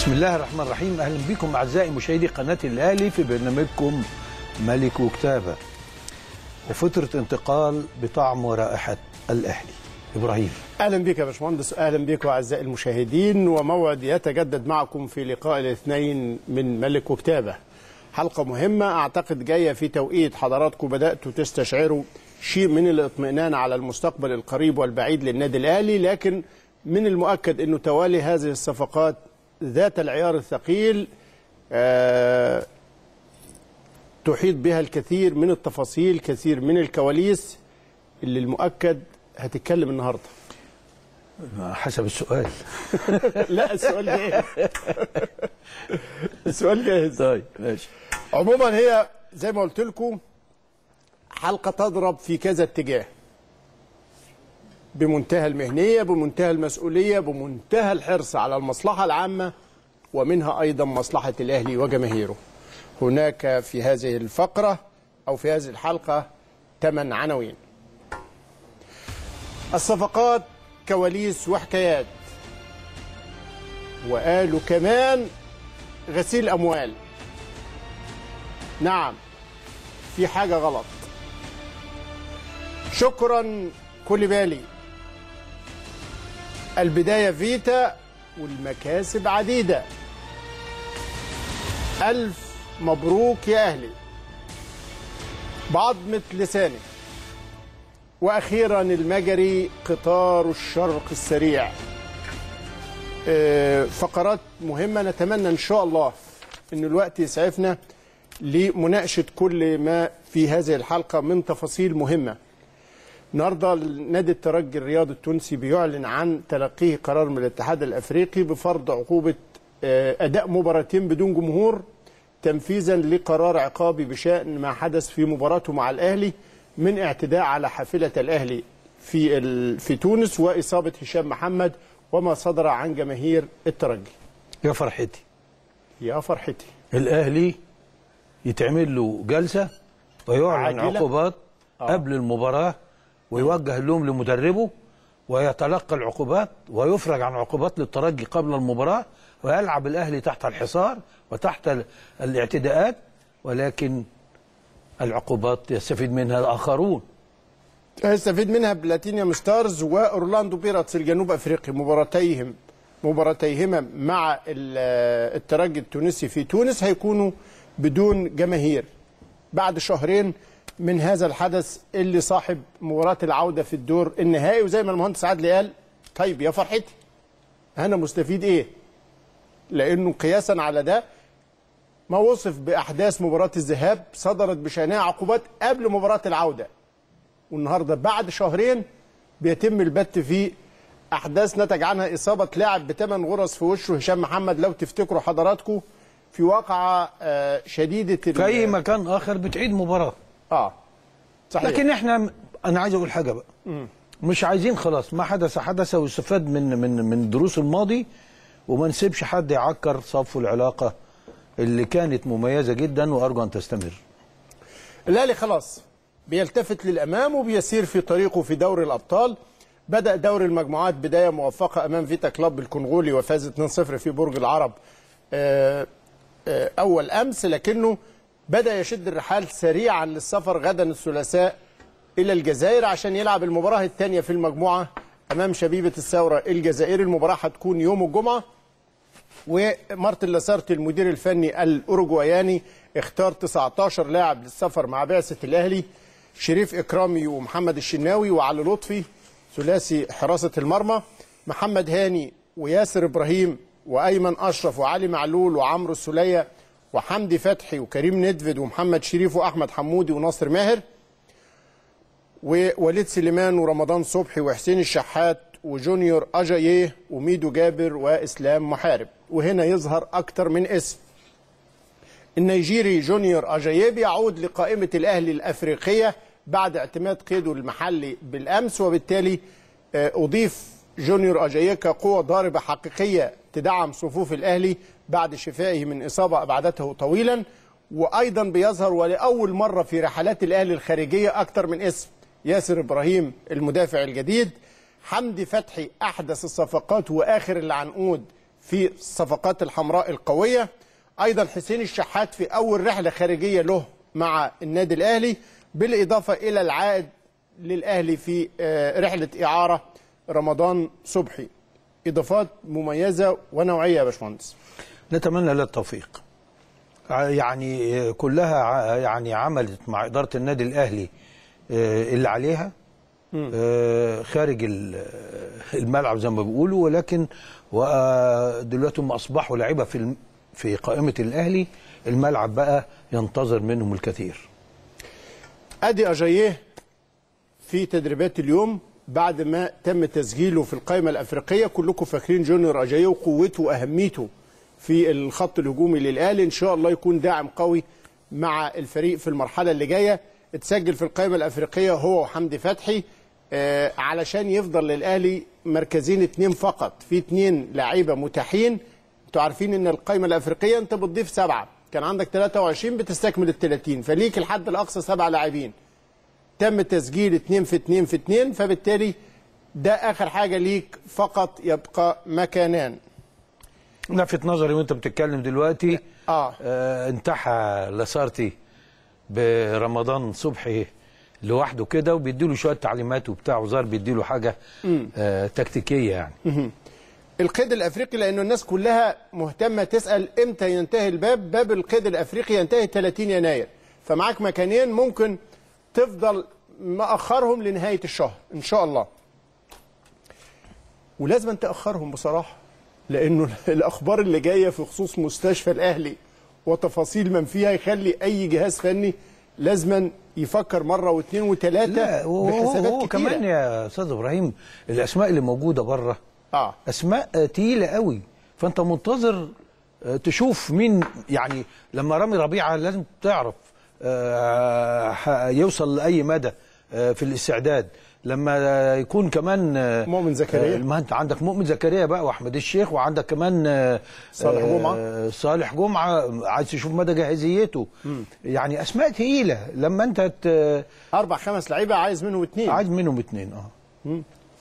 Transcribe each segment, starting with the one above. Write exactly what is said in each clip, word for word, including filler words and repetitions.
بسم الله الرحمن الرحيم. اهلا بكم اعزائي مشاهدي قناه الاهلي في برنامجكم ملك وكتابه، وفتره انتقال بطعم ورائحه الاهلي. ابراهيم، اهلا بك يا باشمهندس، اهلا بكم اعزائي المشاهدين، وموعد يتجدد معكم في لقاء الاثنين من ملك وكتابه. حلقه مهمه اعتقد جايه في توقيت حضراتكم بداتوا تستشعروا شيء من الاطمئنان على المستقبل القريب والبعيد للنادي الاهلي، لكن من المؤكد انه توالي هذه الصفقات ذات العيار الثقيل أه تحيط بها الكثير من التفاصيل، كثير من الكواليس اللي المؤكد هتتكلم النهارده. حسب السؤال. لا السؤال جاهز. السؤال جاهز. طيب ماشي. عموما هي زي ما قلت لكم حلقه تضرب في كذا اتجاه، بمنتهى المهنيه، بمنتهى المسؤوليه، بمنتهى الحرص على المصلحه العامه، ومنها ايضا مصلحه الاهلي وجماهيره. هناك في هذه الفقره او في هذه الحلقه ثمان عناوين. الصفقات كواليس وحكايات، وقالوا كمان غسيل اموال. نعم، في حاجه غلط. شكرا كوليبالي، البدايه فيتا والمكاسب عديده. الف مبروك يا اهلي بعضمه لسانك. واخيرا المجري قطار الشرق السريع. فقرات مهمه نتمنى ان شاء الله ان الوقت يسعفنا لمناقشه كل ما في هذه الحلقه من تفاصيل مهمه. النهارده نادي الترجي الرياضي التونسي بيعلن عن تلقيه قرار من الاتحاد الافريقي بفرض عقوبه اداء مباراتين بدون جمهور تنفيذا لقرار عقابي بشان ما حدث في مباراته مع الاهلي من اعتداء على حافله الاهلي في في تونس واصابه هشام محمد وما صدر عن جماهير الترجي. يا فرحتي يا فرحتي، الاهلي يتعمل له جلسه ويعلن عقوبات آه. قبل المباراه، ويوجه اللوم لمدربه ويتلقى العقوبات ويفرج عن عقوبات للترجي قبل المباراه، ويلعب الاهلي تحت الحصار وتحت الاعتداءات، ولكن العقوبات يستفيد منها الاخرون. يستفيد منها بلاتينيوم ستارز واورلاندو بيراتس الجنوب افريقي، مباراتيهم مباراتيهما مع الترجي التونسي في تونس هيكونوا بدون جماهير بعد شهرين من هذا الحدث اللي صاحب مباراه العوده في الدور النهائي. وزي ما المهندس عادل قال، طيب يا فرحتي انا مستفيد ايه؟ لانه قياسا على ده ما وصف باحداث مباراه الذهاب صدرت بشانها عقوبات قبل مباراه العوده، والنهارده بعد شهرين بيتم البت في احداث نتج عنها اصابه لاعب بثمان غرز في وشه هشام محمد، لو تفتكروا حضراتكم في واقعه شديده في اي مكان اخر بتعيد مباراه. اه صحيح. لكن احنا انا عايز اقول حاجه بقى، مم. مش عايزين خلاص ما حدث حدث ويستفاد من من من دروس الماضي، وما نسيبش حد يعكر صفو العلاقه اللي كانت مميزه جدا، وارجو ان تستمر. الاهلي خلاص بيلتفت للامام وبيسير في طريقه في دوري الابطال. بدا دوري المجموعات بدايه موفقه امام فيتا كلوب الكونغولي وفاز اثنين صفر في برج العرب اول امس، لكنه بدا يشد الرحال سريعا للسفر غدا الثلاثاء الى الجزائر عشان يلعب المباراه الثانيه في المجموعه امام شبيبه الثوره الجزائري. المباراه هتكون يوم الجمعه، ومارتن لاسارتي المدير الفني الاوروجواياني اختار تسعة عشر لاعب للسفر مع بعثه الاهلي: شريف اكرامي ومحمد الشناوي وعلي لطفي ثلاثي حراسه المرمى، محمد هاني وياسر ابراهيم وايمن اشرف وعلي معلول وعمرو السوليه وحمدي فتحي وكريم ندفد ومحمد شريف واحمد حمودي وناصر ماهر، ووليد سليمان ورمضان صبحي وحسين الشحات وجونيور اجاييه وميدو جابر واسلام محارب. وهنا يظهر اكتر من اسم. النيجيري جونيور اجاييه بيعود لقائمه الاهلي الافريقيه بعد اعتماد قيده المحلي بالامس، وبالتالي اضيف جونيور اجاييه كقوه ضاربه حقيقيه تدعم صفوف الاهلي بعد شفائه من اصابه ابعدته طويلا. وايضا بيظهر ولاول مره في رحلات الاهلي الخارجيه اكتر من اسم: ياسر ابراهيم المدافع الجديد، حمدي فتحي احدث الصفقات واخر العنقود في الصفقات الحمراء القويه. ايضا حسين الشحات في اول رحله خارجيه له مع النادي الاهلي، بالاضافه الى العائد للاهلي في رحله اعاره رمضان صبحي. اضافات مميزه ونوعيه يا باشمهندس. نتمنى لها التوفيق. يعني كلها يعني عملت مع اداره النادي الاهلي اللي عليها خارج الملعب زي ما بيقولوا، ولكن دلوقتي هم اصبحوا لعيبه في في قائمه الاهلي، الملعب بقى ينتظر منهم الكثير. ادي اجاييه في تدريبات اليوم بعد ما تم تسجيله في القائمه الافريقيه. كلكم فاكرين جونيور اجاييه وقوته واهميته في الخط الهجومي للاهلي، ان شاء الله يكون داعم قوي مع الفريق في المرحله اللي جايه. اتسجل في القائمه الافريقيه هو وحمدي فتحي آه علشان يفضل للاهلي مركزين اتنين فقط، في اتنين لعيبه متاحين. انتوا عارفين ان القائمه الافريقيه انت بتضيف سبعه، كان عندك تلاتة وعشرين بتستكمل ال تلاتين، فليك الحد الاقصى سبع لاعبين. تم تسجيل اتنين في اتنين في اتنين، فبالتالي ده اخر حاجه ليك، فقط يبقى مكانان. لفت نظري وانت بتتكلم دلوقتي اه, آه انتحى لاسارتي برمضان صبحي لوحده كده، وبيديله شويه تعليمات وبتاع، وزار بيديله حاجه آه تكتيكيه يعني. مم. القيد الافريقي، لانه الناس كلها مهتمه تسال امتى ينتهي الباب. باب القيد الافريقي ينتهي تلاتين يناير، فمعاك مكانين ممكن تفضل مأخرهم لنهايه الشهر ان شاء الله. ولازم تأخرهم بصراحه، لانه الاخبار اللي جايه في خصوص مستشفى الاهلي وتفاصيل من فيها يخلي اي جهاز فني لازما يفكر مره واثنين وثلاثه بحسابات كتيره. كمان يا استاذ ابراهيم الاسماء اللي موجوده بره اه اسماء تقيله قوي، فانت منتظر تشوف مين. يعني لما رامي ربيعه لازم تعرف يوصل لاي مدى في الاستعداد. لما يكون كمان مؤمن زكريا، ما انت عندك مؤمن زكريا بقى واحمد الشيخ، وعندك كمان صالح جمعه صالح جمعه عايز تشوف مدى جاهزيته. مم. يعني اسماء ثقيله. لما انت ت... اربع خمس لعيبه عايز منهم اثنين عايز منهم اثنين اه مم.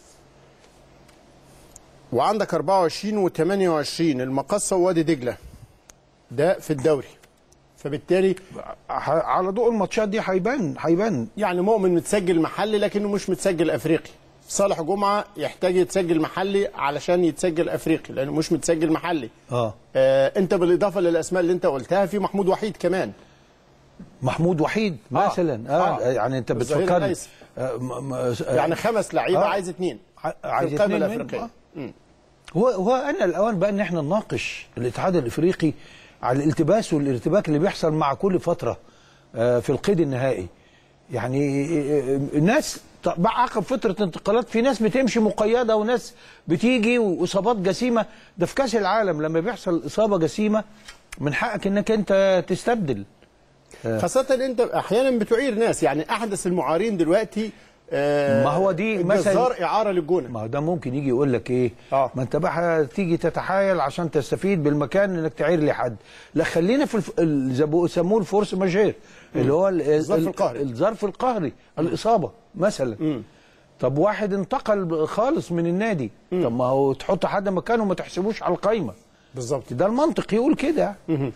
وعندك اربعة وعشرين وثمانية وعشرين المقصه ووادي دجله، ده في الدوري، فبالتالي على ضوء الماتشات دي هيبان هيبان يعني مؤمن متسجل محلي لكنه مش متسجل افريقي. صالح جمعه يحتاج يتسجل محلي علشان يتسجل افريقي لانه مش متسجل محلي. اه, آه انت بالاضافه للاسماء اللي انت قلتها في محمود وحيد كمان. محمود وحيد مثلا اه, آه. يعني انت بتفكر آه يعني خمس لعيبه آه. عايز اثنين عايز في القائمه الافريقيه. آه. هو هو انا الاوان بقى ان احنا نناقش الاتحاد الافريقي على الالتباس والارتباك اللي بيحصل مع كل فتره في القيد النهائي. يعني الناس عقب فتره انتقالات في ناس بتمشي مقيده وناس بتيجي واصابات جسيمه. ده في كاس العالم لما بيحصل اصابه جسيمه من حقك انك انت تستبدل، خاصه انت احيانا بتعير ناس. يعني احدث المعارين دلوقتي آه ما هو دي مثلا اعاره للجونه. ما هو ده ممكن يجي يقول لك ايه آه. ما انت بقى تيجي تتحايل عشان تستفيد بالمكان انك تعير لي حد. لا خلينا في زي ما بيسموه الفورس ماجير اللي هو الظرف القهري الظرف القهري الاصابه مثلا. م. طب واحد انتقل خالص من النادي، م. طب ما هو تحط حد مكانه ما تحسبوش على القايمه بالظبط. ده المنطق يقول كده.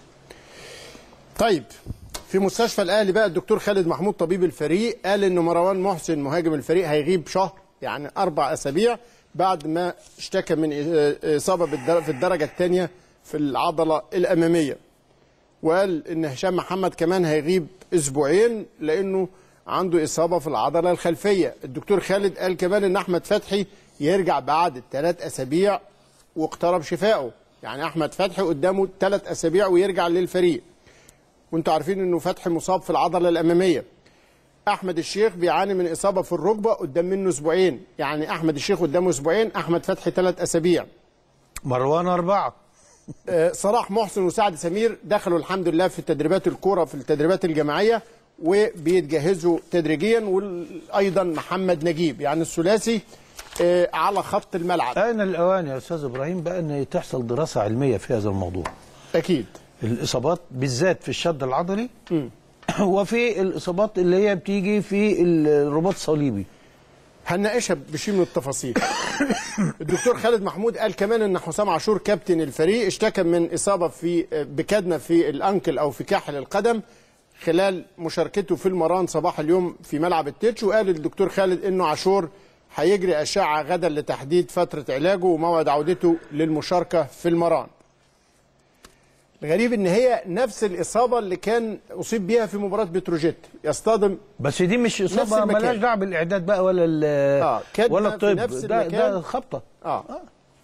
طيب في مستشفى الاهلي بقى الدكتور خالد محمود طبيب الفريق قال ان مروان محسن مهاجم الفريق هيغيب شهر، يعني اربع اسابيع بعد ما اشتكى من اصابه في الدرجه الثانيه في العضله الاماميه. وقال ان هشام محمد كمان هيغيب اسبوعين لانه عنده اصابه في العضله الخلفيه. الدكتور خالد قال كمان ان احمد فتحي يرجع بعد ثلاث اسابيع واقترب شفائه. يعني احمد فتحي قدامه ثلاث اسابيع ويرجع للفريق، وانتوا عارفين انه فتحي مصاب في العضله الاماميه. احمد الشيخ بيعاني من اصابه في الركبه قدام منه اسبوعين، يعني احمد الشيخ قدامه اسبوعين، احمد فتحي ثلاث اسابيع. مروان اربعه. آه صلاح محسن وسعد سمير دخلوا الحمد لله في تدريبات الكوره في التدريبات الجماعيه وبيتجهزوا تدريجيا، وايضا محمد نجيب. يعني الثلاثي آه على خط الملعب. انا الاوان يا استاذ ابراهيم بقى ان تحصل دراسه علميه في هذا الموضوع. اكيد. الاصابات بالذات في الشد العضلي وفي الاصابات اللي هي بتيجي في الرباط الصليبي. هنناقشها بشيء من التفاصيل. الدكتور خالد محمود قال كمان ان حسام عاشور كابتن الفريق اشتكى من اصابه في بكدمه في الانكل او في كاحل القدم خلال مشاركته في المران صباح اليوم في ملعب التتش، وقال الدكتور خالد انه عاشور هيجري اشعه غدا لتحديد فتره علاجه وموعد عودته للمشاركه في المران. الغريب ان هي نفس الاصابه اللي كان اصيب بيها في مباراه بتروجيت، يصطدم. بس دي مش اصابه مالهاش دعوه بالاعداد بقى ولا آه ولا الطب، ده ده خبطه. اه, آه.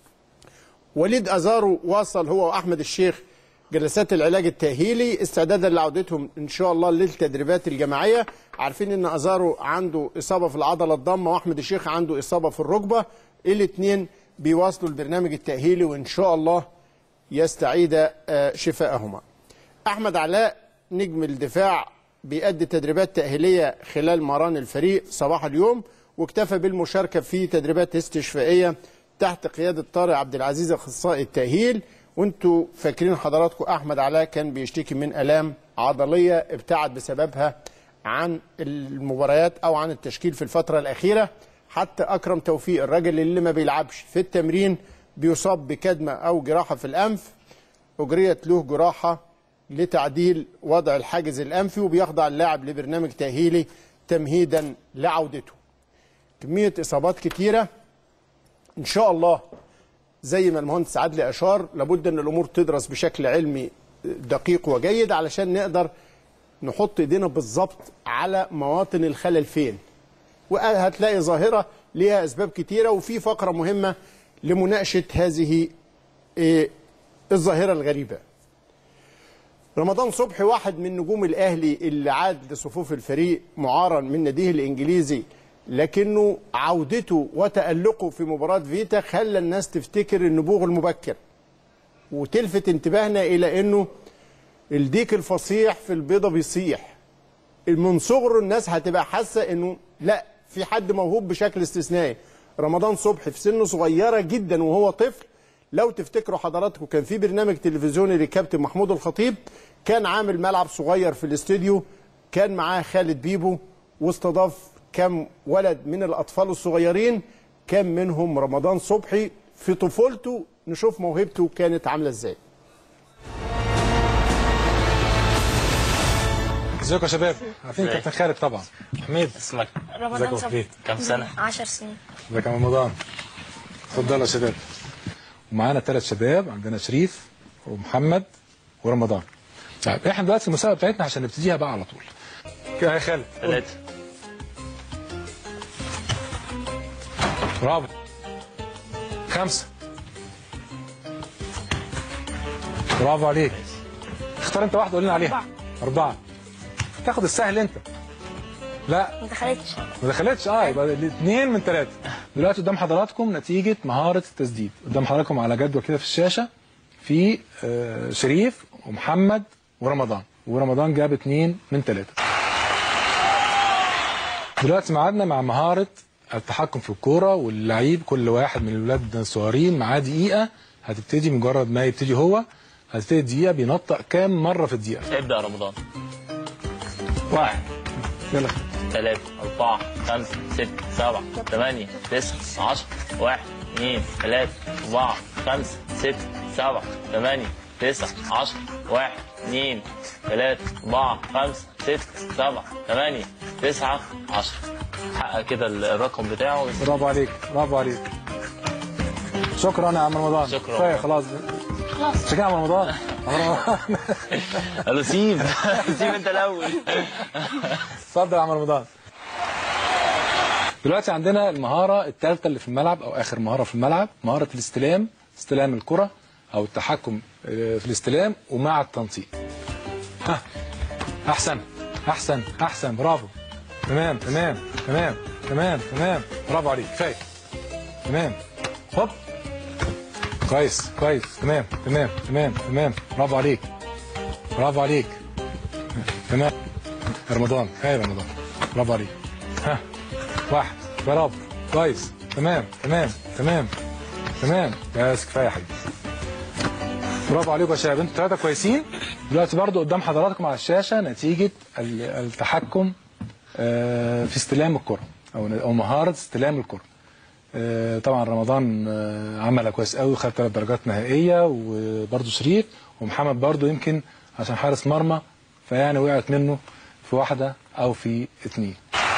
وليد ازارو واصل هو واحمد الشيخ جلسات العلاج التاهيلي استعدادا لعودتهم ان شاء الله للتدريبات الجماعيه. عارفين ان ازارو عنده اصابه في العضله الضامه واحمد الشيخ عنده اصابه في الركبه، الاثنين بيواصلوا البرنامج التاهيلي وان شاء الله يستعيد شفاءهما. احمد علاء نجم الدفاع بيأدي تدريبات تأهيلية خلال مران الفريق صباح اليوم، واكتفى بالمشاركة في تدريبات استشفائية تحت قيادة طارق عبد العزيز اخصائي التأهيل. وانتوا فاكرين حضراتكم احمد علاء كان بيشتكي من آلام عضلية ابتعد بسببها عن المباريات او عن التشكيل في الفترة الأخيرة. حتى أكرم توفيق الراجل اللي ما بيلعبش في التمرين بيصاب بكدمة أو جراحة في الأنف، أجريت له جراحة لتعديل وضع الحاجز الأنفي وبيخضع اللاعب لبرنامج تأهيلي تمهيدا لعودته. كمية إصابات كتيرة إن شاء الله زي ما المهندس عدلي أشار، لابد أن الأمور تدرس بشكل علمي دقيق وجيد علشان نقدر نحط ايدينا بالظبط على مواطن الخلل فين. وهتلاقي ظاهرة ليها أسباب كتيرة، وفي فقرة مهمة لمناقشة هذه الظاهرة الغريبة. رمضان صبحي واحد من نجوم الأهلي اللي عاد لصفوف الفريق معارا من ناديه الإنجليزي، لكنه عودته وتألقه في مباراة فيتا خلى الناس تفتكر النبوغ المبكر، وتلفت انتباهنا إلى أنه الديك الفصيح في البيضة بيصيح. من صغره الناس هتبقى حاسة أنه لا، في حد موهوب بشكل استثنائي. رمضان صبحي في سنه صغيرة جدا وهو طفل، لو تفتكروا حضراتكم كان في برنامج تلفزيوني لكابتن محمود الخطيب، كان عامل ملعب صغير في الاستوديو، كان معاه خالد بيبو واستضاف كم ولد من الأطفال الصغيرين، كان منهم رمضان صبحي في طفولته. نشوف موهبته كانت عاملة ازاي. ازيكم يا شباب؟ عارفين كابتن خالد طبعا. حميد اسمك؟ رمضان صبحي. كم سنة؟ عشر سنين. ازيك يا رمضان؟ اتفضلوا يا شباب. ومعانا ثلاث شباب، عندنا شريف ومحمد ورمضان. طيب احنا دلوقتي المسابقة بتاعتنا عشان نبتديها بقى على طول. كده يا خالد. ثلاثة. برافو. خمسة. برافو عليك. اختار انت واحدة قول لنا عليها. أربعة. تاخد السهل انت. لا ما دخلتش ما دخلتش اه يبقى اثنين من ثلاثة. دلوقتي قدام حضراتكم نتيجة مهارة التسديد، قدام حضراتكم على جدول كده في الشاشة في آه شريف ومحمد ورمضان، ورمضان جاب اثنين من ثلاثة. دلوقتي معادنا مع مهارة التحكم في الكورة، واللعيب كل واحد من الولاد الصغيرين معاه دقيقة، هتبتدي مجرد ما يبتدي هو هتبتدي الدقيقة بينطق كام مرة في الدقيقة؟ ابدأ رمضان. واحد. يلا. ثلاثة، أربعة، خمسة، ستة، سبعة، ثمانية، تسعة، عشرة، واحد، اثنين، ثلاثة، أربعة، خمسة، ستة، سبعة، ثمانية، تسعة، عشرة، واحد، اثنين، ثلاثة، أربعة، خمسة، ستة، سبعة، ثمانية، تسعة، عشرة. حقق كده الرقم بتاعه. برافو عليك، برافو عليك. شكرا يا عم رمضان. شكرا. طيب خلاص. خلاص. شكرا يا عم رمضان. قالوا سيب سيب انت الاول. اتفضل يا عم رمضان. دلوقتي عندنا المهارة الثالثة اللي في الملعب أو آخر مهارة في الملعب، مهارة الاستلام، استلام الكرة أو التحكم في الاستلام ومع التنطيق. ها أحسن أحسن أحسن برافو. تمام تمام تمام تمام تمام برافو عليك. كفاية. تمام. هوب. كويس كويس تمام تمام تمام تمام برافو عليك. برافو عليك. تمام. رمضان هاي رمضان برافو عليك. ها واحد برافو كويس تمام تمام تمام تمام بس كفايه يا حبيبي. برافو عليكم يا شباب، انتوا ثلاثه كويسين. دلوقتي برضو قدام حضراتكم على الشاشه نتيجه التحكم في استلام الكره او او مهاره استلام الكره. آه طبعا رمضان آه عمل كويس قوي وخد ثلاث درجات نهائيه، وبرده شريف ومحمد برده يمكن عشان حارس مرمى فيعني وقعت منه في واحده او في اثنين.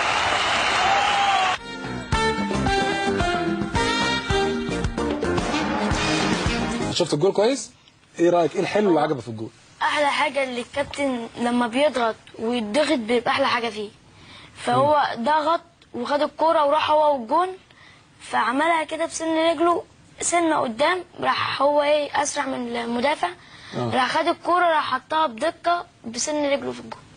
شفت الجول كويس؟ ايه رايك؟ ايه الحلو اللي عجبك في الجول؟ احلى حاجه اللي الكابتن لما بيضغط ويتضغط بيبقى احلى حاجه فيه. فهو ضغط وخد الكوره وراح هو والجون، فعملها كده بسن رجله سنه قدام، راح هو ايه اسرع من المدافع، آه. راح خد الكوره راح حطها بدقه بسن رجله في الجون.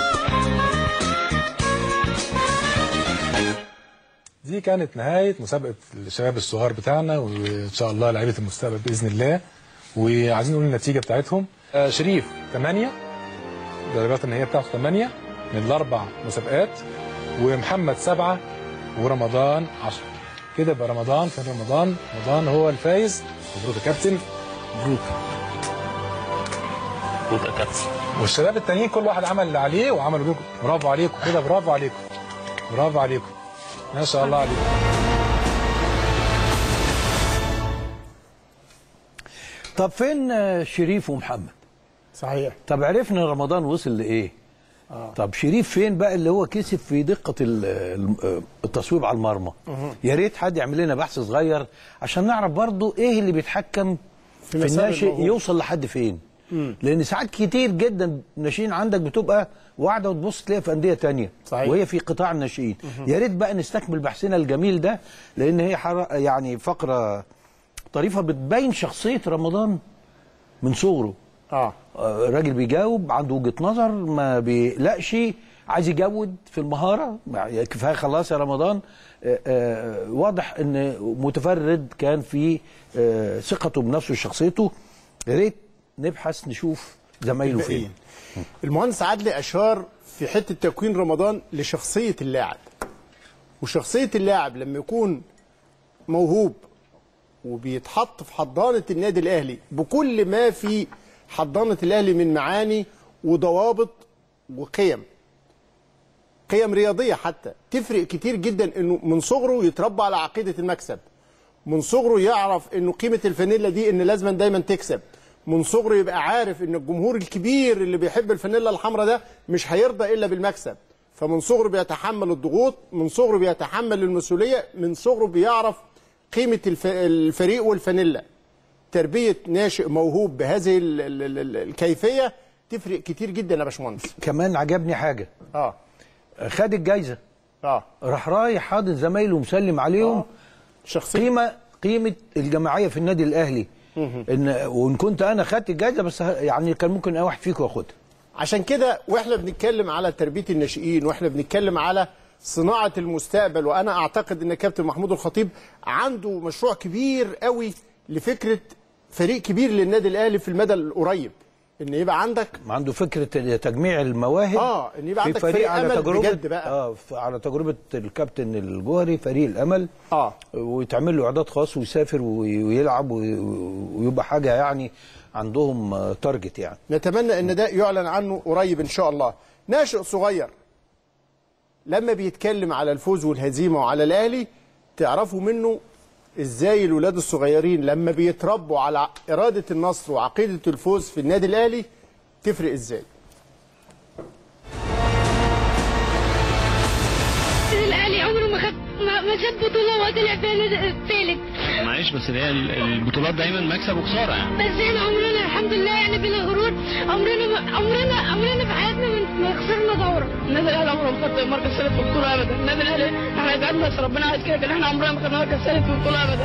دي كانت نهايه مسابقه الشباب الصغار بتاعنا، وان شاء الله لعيبه المستقبل باذن الله. وعايزين نقول النتيجه بتاعتهم. آه شريف ثمانية، درجات النهائيه بتاعته ثمانية من الاربع مسابقات، ومحمد سبعة، ورمضان عشرة. كده يبقى رمضان في رمضان رمضان هو الفايز. مبروك يا كابتن. مبروك مبروك يا كابتن. والشباب التانيين كل واحد عمل اللي عليه وعملوا لكم. برافو عليكم كده، برافو عليكم برافو عليكم ما شاء الله عليكم. طب فين شريف ومحمد؟ صحيح. طب عرفنا رمضان وصل لايه؟ آه. طب شريف فين بقى اللي هو كسب في دقه التصويب على المرمى؟ يا ريت حد يعمل لنا بحث صغير عشان نعرف برضو ايه اللي بيتحكم في, في الناشئ يوصل لحد فين. مم. لان ساعات كتير جدا الناشئين عندك بتبقى واحده وتبص تلاقيها في انديه ثانيه وهي في قطاع الناشئين. يا ريت بقى نستكمل بحثنا الجميل ده، لان هي يعني فقره طريفه بتبين شخصيه رمضان من صغره. اه راجل بيجاوب، عنده وجهه نظر، ما بيقلقش، عايز يجود في المهاره. كفايه خلاص يا رمضان. آآ آآ واضح ان متفرد كان في ثقته بنفسه وشخصيته. يا ريت نبحث نشوف زمايله فين. المهندس عدلي اشار في حته تكوين رمضان لشخصيه اللاعب، وشخصيه اللاعب لما يكون موهوب وبيتحط في حضانه النادي الاهلي بكل ما في حضانه الاهلي من معاني وضوابط وقيم، قيم رياضيه حتى، تفرق كتير جدا انه من صغره يتربى على عقيده المكسب، من صغره يعرف انه قيمه الفانيلا دي ان لازم دايما تكسب، من صغره يبقى عارف ان الجمهور الكبير اللي بيحب الفانيلا الحمراء ده مش هيرضى الا بالمكسب، فمن صغره بيتحمل الضغوط، من صغره بيتحمل المسؤوليه، من صغره بيعرف قيمه الفريق والفانيلا. تربيه ناشئ موهوب بهذه ال ال ال الكيفيه تفرق كتير جدا يا باشمهندس. كمان عجبني حاجه، اه خد الجايزه، اه راح رايح حاضن زمايله ومسلم عليهم. آه. شخصيه قيمه قيمه الجماعيه في النادي الاهلي. ان وان كنت انا خدت الجائزه بس يعني كان ممكن اي واحد فيكم ياخدها. عشان كده واحنا بنتكلم على تربيه الناشئين واحنا بنتكلم على صناعه المستقبل، وانا اعتقد ان كابتن محمود الخطيب عنده مشروع كبير قوي لفكره فريق كبير للنادي الاهلي في المدى القريب، ان يبقى عندك عنده فكره تجميع المواهب. اه ان يبقى عندك فريق, فريق على تجربه بجد بقى. اه على تجربه الكابتن الجوهري فريق الامل. اه ويتعمل له اعداد خاص ويسافر ويلعب ويبقى حاجه يعني عندهم تارجت يعني. نتمنى ان ده يعلن عنه قريب ان شاء الله. ناشئ صغير لما بيتكلم على الفوز والهزيمه وعلى الاهلي تعرفوا منه ازاي الولاد الصغيرين لما بيتربوا على اراده النصر وعقيده الفوز في النادي الاهلي تفرق ازاي. الاهلي عمره ما خد ما خد بطوله وطلع ثالث. معلش بس هي البطولات دايما مكسب وخساره يعني. بس احنا عمرنا الحمد لله يعني بلا غرور عمرنا ما عمرنا عمرنا في حياتنا ما خسرنا دوره. النادي الاهلي عمره ما خد مركز ثالث في البطوله ابدا. النادي الاهلي احنا قعدنا بس ربنا عايز كده، لكن احنا عمرنا ما خدنا مركز ثالث في البطوله ابدا.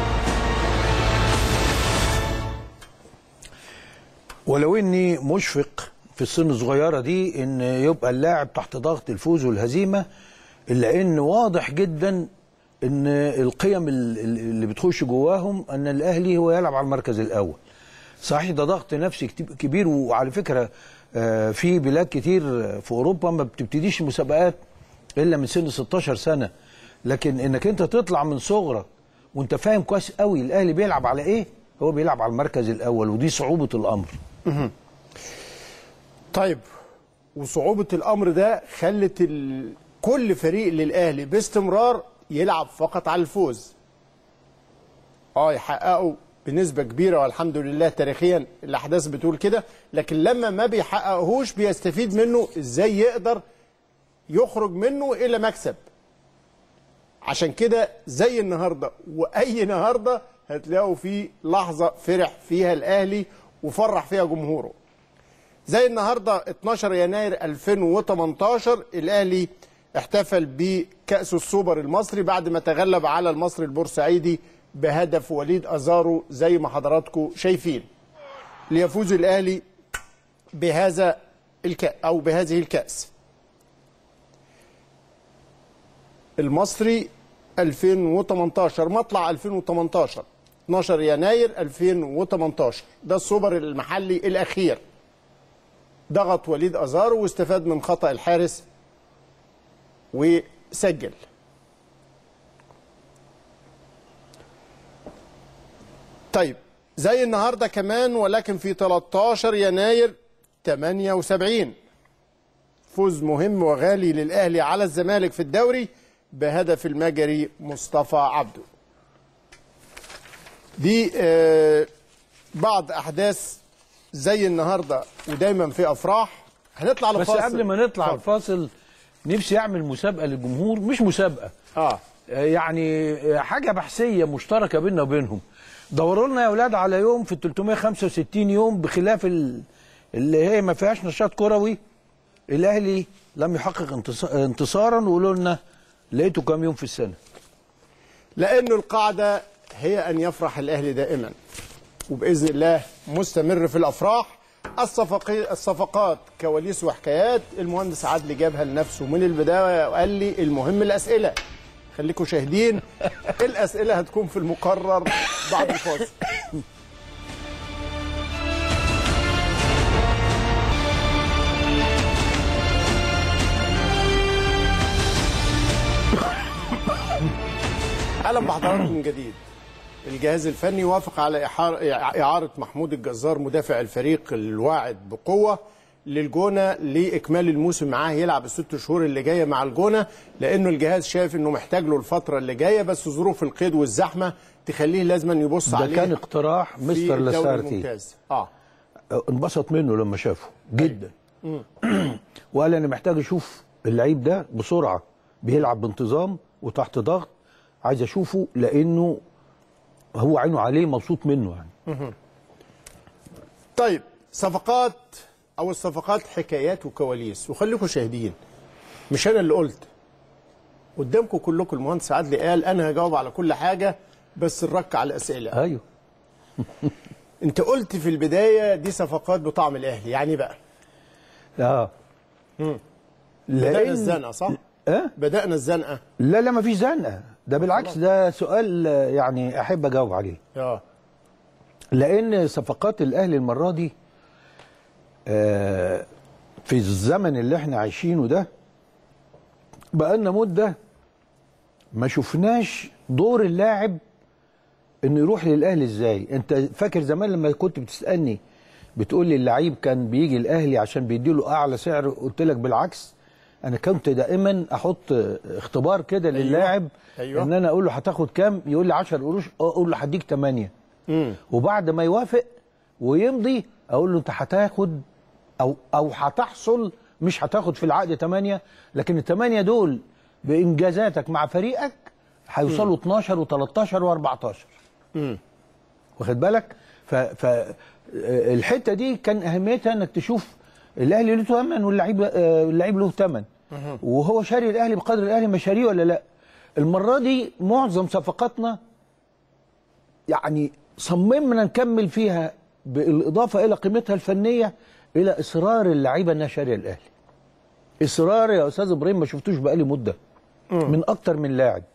ولو اني مشفق في السن الصغيره دي ان يبقى اللاعب تحت ضغط الفوز والهزيمه، الا ان واضح جدا ان القيم اللي بتخش جواهم ان الاهلي هو يلعب على المركز الاول. صحيح ده ضغط نفسي كبير، وعلى فكره في بلاد كتير في اوروبا ما بتبتديش المسابقات الا من سن ستاشر سنه، لكن انك انت تطلع من صغرك وانت فاهم كويس قوي الاهلي بيلعب على ايه، هو بيلعب على المركز الاول، ودي صعوبه الامر. طيب وصعوبه الامر ده خلت كل فريق للاهلي باستمرار يلعب فقط على الفوز. اه يحققوا بنسبه كبيره والحمد لله تاريخيا الاحداث بتقول كده، لكن لما ما بيحققهوش بيستفيد منه ازاي يقدر يخرج منه الى مكسب. عشان كده زي النهارده واي النهارده هتلاقوا في لحظه فرح فيها الاهلي وفرح فيها جمهوره. زي النهارده اتناشر يناير ألفين وتمنتاشر الاهلي احتفل بكأس السوبر المصري بعد ما تغلب على المصري البورسعيدي بهدف وليد أزارو زي ما حضراتكم شايفين، ليفوز الاهلي بهذا الكأس او بهذه الكأس. المصري ألفين وتمنتاشر مطلع ألفين وتمنتاشر اتناشر يناير ألفين وتمنتاشر ده السوبر المحلي الاخير. ضغط وليد أزارو واستفاد من خطأ الحارس وسجل. طيب زي النهارده كمان ولكن في تلتاشر يناير تمانية وسبعين فوز مهم وغالي للأهلي على الزمالك في الدوري بهدف المجري مصطفى عبده. دي آه بعض أحداث زي النهارده ودايما في أفراح. هنطلع لفاصل، بس قبل ما نطلع الفاصل نفسي أعمل مسابقة للجمهور، مش مسابقة اه يعني حاجة بحثية مشتركة بيننا وبينهم. دوروا لنا يا أولاد على يوم في ال تلتمية وخمسة وستين يوم بخلاف اللي هي ما فيهاش نشاط كروي الأهلي لم يحقق انتصارا، وقولوا لنا لقيته كام يوم في السنة. لأنه القاعدة هي أن يفرح الأهلي دائما، وبإذن الله مستمر في الأفراح. الصفقات كواليس وحكايات المهندس عدلي جابها لنفسه من البداية وقال لي المهم الأسئلة. خليكم شاهدين، الأسئلة هتكون في المقرر بعد الفاصل. أهلا بحضراتكم من جديد. الجهاز الفني وافق على إعارة محمود الجزار مدافع الفريق الواعد بقوة للجونة لإكمال الموسم معاه، يلعب الست شهور اللي جاية مع الجونة، لأنه الجهاز شايف إنه محتاج له الفترة اللي جاية، بس ظروف القيد والزحمة تخليه لازم يبص ده عليه. ده كان اقتراح مستر لاسارتي، اه انبسط منه لما شافه جدا. وقال أنا محتاج أشوف اللعيب ده بسرعة بيلعب بانتظام وتحت ضغط، عايز أشوفه لأنه هو عينه عليه مبسوط منه يعني. طيب صفقات او الصفقات حكايات وكواليس، وخليكم شاهدين مش انا اللي قلت، قدامكم كلكم المهندس عدلي قال انا هجاوب على كل حاجه بس نرك على الاسئله. ايوه. انت قلت في البدايه دي صفقات بطعم الاهلي، يعني بقى اه امم بدأنا الزنقه صح؟ اه بدأنا الزنقه. لا لا مفيش زنقه، ده بالعكس ده سؤال يعني احب اجاوب عليه. اه لان صفقات الاهلي المره دي آه في الزمن اللي احنا عايشينه ده بقالنا مده ما شفناش دور اللاعب انه يروح للاهلي ازاي. انت فاكر زمان لما كنت بتسالني بتقول لي اللعيب كان بيجي الاهلي عشان بيديله اعلى سعر، قلت لك بالعكس. انا كنت دائما احط اختبار كده أيوة. للاعب أيوة. ان انا اقول له هتاخد كام، يقول لي عشرة قروش، اقول له هديك تمانية. امم وبعد ما يوافق ويمضي اقول له انت هتاخد او او هتحصل، مش هتاخد في العقد تمانية، لكن التمانية دول بانجازاتك مع فريقك هيوصلوا اتناشر وتلتاشر واربعتاشر. امم واخد بالك؟ ف ف الحته دي كان اهميتها انك تشوف الاهلي له ثمن واللعيب اللعيب له ثمن، وهو شاري الاهلي بقدر الاهلي ما شاريه ولا لا. المره دي معظم صفقاتنا يعني صممنا نكمل فيها بالاضافه الى قيمتها الفنيه الى اصرار اللعيبه انها شاريه الاهلي. اصرار يا استاذ ابراهيم ما شفتوش بقالي مده من اكتر من لاعب.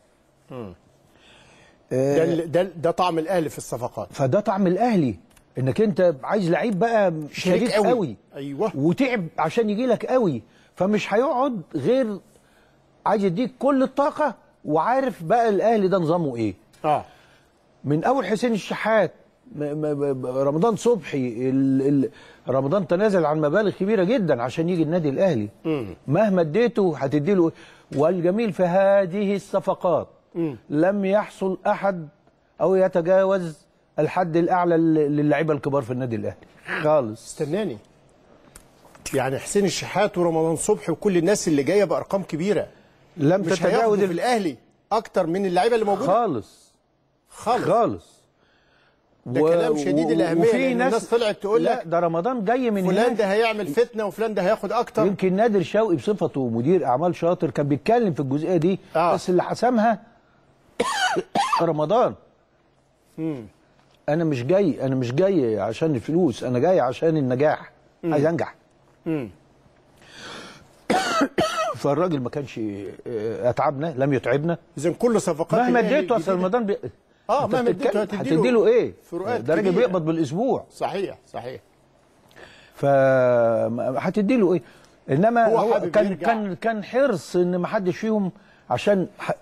ده ده ده طعم الاهلي في الصفقات. فده طعم الاهلي، انك انت عايز لعيب بقى شريك قوي. قوي ايوه وتعب عشان يجي لك قوي، فمش هيقعد غير عايز يديك كل الطاقه، وعارف بقى الاهلي ده نظامه ايه. اه من اول حسين الشحات، رمضان صبحي، ال ال رمضان تنازل عن مبالغ كبيره جدا عشان يجي النادي الاهلي. مم. مهما اديته هتدي له، والجميل في هذه الصفقات م. لم يحصل احد او يتجاوز الحد الاعلى للاعيبه الكبار في النادي الاهلي خالص. استناني، يعني حسين الشحات ورمضان صبحي وكل الناس اللي جايه بارقام كبيره لم مش تتجاوز في الاهلي اكتر من اللعيبه اللي موجوده خالص خالص خالص. ده و... كلام شديد الاهميه، وفي ناس, الناس طلعت تقول لك ده رمضان جاي من فلان ده هيعمل فتنه وفلان ده هياخد اكتر. يمكن نادر شوقي بصفته مدير اعمال شاطر كان بيتكلم في الجزئيه دي آه. بس اللي حسمها رمضان. مم. انا مش جاي انا مش جاي عشان الفلوس، انا جاي عشان النجاح، عايز انجح. امم فالراجل ما كانش اتعبنا، لم يتعبنا. اذا كل صفقات مهما اديته اصل رمضان بي... اه مهما اديته هتدي له ايه؟ ده راجل بيقبض بالاسبوع. صحيح صحيح. ف هتدي له ايه؟ انما هو, هو كان يرجع. كان كان حرص ان ما حدش فيهم عشان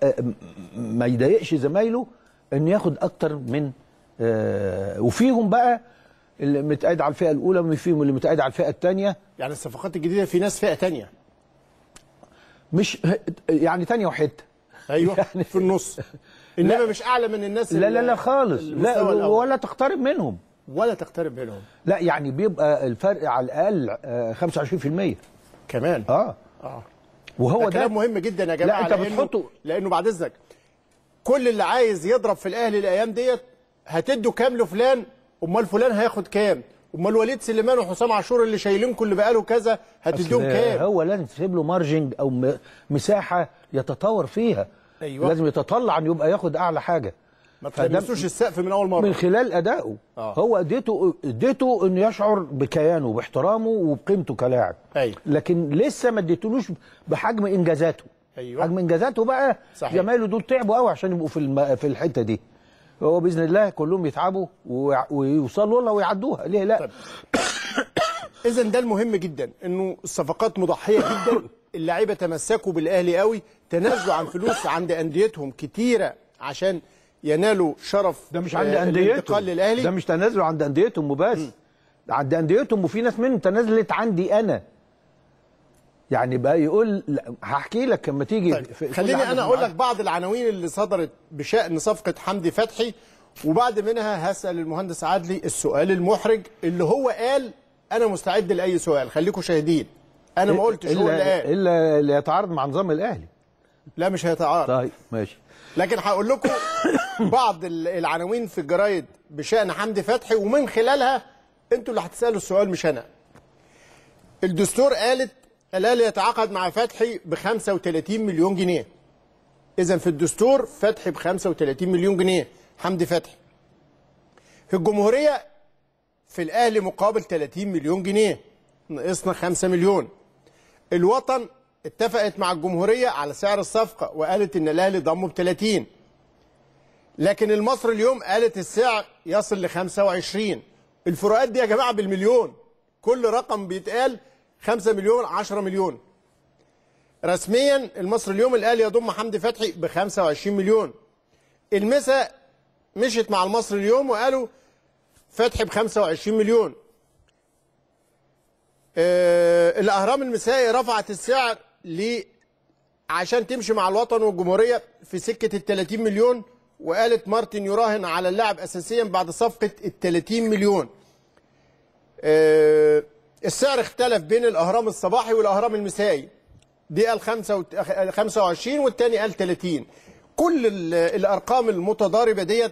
ما يضايقش زمايله انه ياخد اكتر من آه وفيهم بقى اللي متقاعد على الفئه الاولى وفيهم اللي متقاعد على الفئه الثانيه. يعني الصفقات الجديده في ناس فئه ثانيه مش يعني ثانيه وحته. ايوه يعني في النص، انما مش اعلى من الناس. لا لا لا خالص، لا ولا تقترب منهم ولا تقترب منهم. لا يعني بيبقى الفرق على الاقل خمسة وعشرين في المية كمان. اه اه وهو ده كلام مهم جدا يا جماعه. لا انت بتحطه لانه بعد اذنك كل اللي عايز يضرب في الاهلي الايام ديت هتدوا كام لفلان، امال فلان هياخد كام، امال وليد سليمان وحسام عاشور اللي شايلينكم اللي بقاله كذا هتديهم كام. هو لازم تسيب له مارجنج او مساحه يتطور فيها. أيوة. لازم يتطلع ان يبقى ياخد اعلى حاجه، ما تلمسوش السقف من اول مره من خلال ادائه. آه. هو اديته اديته انه يشعر بكيانه باحترامه وبقيمته كلاعب. أيوة. لكن لسه ما اديتلوش بحجم انجازاته. أيوة. حجم انجازاته بقى صحيح. زمايله دول تعبوا قوي عشان يبقوا في الم... في الحته دي. هو باذن الله كلهم يتعبوا و... ويوصلوا لها ويعدوها، ليه لا؟ اذا ده المهم جدا، انه الصفقات مضحيه جدا. اللعيبه تمسكوا بالاهلي قوي، تنازلوا عن فلوس عند انديتهم كتيره عشان ينالوا شرف. ده مش عند انديتهم، للاهلي ده مش تنازلوا عند انديتهم وبس، عند انديتهم وفي ناس منهم تنازلت عندي انا. يعني بقى يقول هحكي لك لما تيجي. طيب. خليني انا اقول لك بعض العناوين اللي صدرت بشأن صفقه حمدي فتحي، وبعد منها هسأل المهندس عدلي السؤال المحرج اللي هو قال انا مستعد لاي سؤال. خليكم شاهدين، انا ما قلتش هو اللي قال الا اللي يتعارض مع نظام الاهلي. لا مش هيتعارض. طيب ماشي. لكن هقول لكم بعض العناوين في الجرايد بشأن حمدي فتحي، ومن خلالها انتوا اللي هتسالوا السؤال مش انا. الدستور قالت الاهلي يتعاقد مع فتحي ب خمسة وثلاثين مليون جنيه. اذا في الدستور فتحي ب خمسة وثلاثين مليون جنيه حمدي فتحي. في الجمهوريه في الاهلي مقابل ثلاثين مليون جنيه، ناقصنا خمسة مليون. الوطن اتفقت مع الجمهوريه على سعر الصفقه وقالت ان الاهلي ضمه ب ثلاثين، لكن المصري اليوم قالت السعر يصل ل خمسة وعشرين. الفروقات دي يا جماعه بالمليون، كل رقم بيتقال خمسة مليون عشرة مليون. رسميا المصري اليوم الاهلي يضم حمدي فتحي ب خمسة وعشرين مليون. المسا مشت مع المصري اليوم وقالوا فتحي ب خمسة وعشرين مليون. آه الاهرام المسائي رفعت السعر ل عشان تمشي مع الوطن والجمهوريه في سكه ال ثلاثين مليون، وقالت مارتن يراهن على اللاعب اساسيا بعد صفقه ال ثلاثين مليون. آه السعر اختلف بين الاهرام الصباحي والاهرام المسائي، دي قال خمسة وعشرين والثاني قال ثلاثين. كل الارقام المتضاربه ديت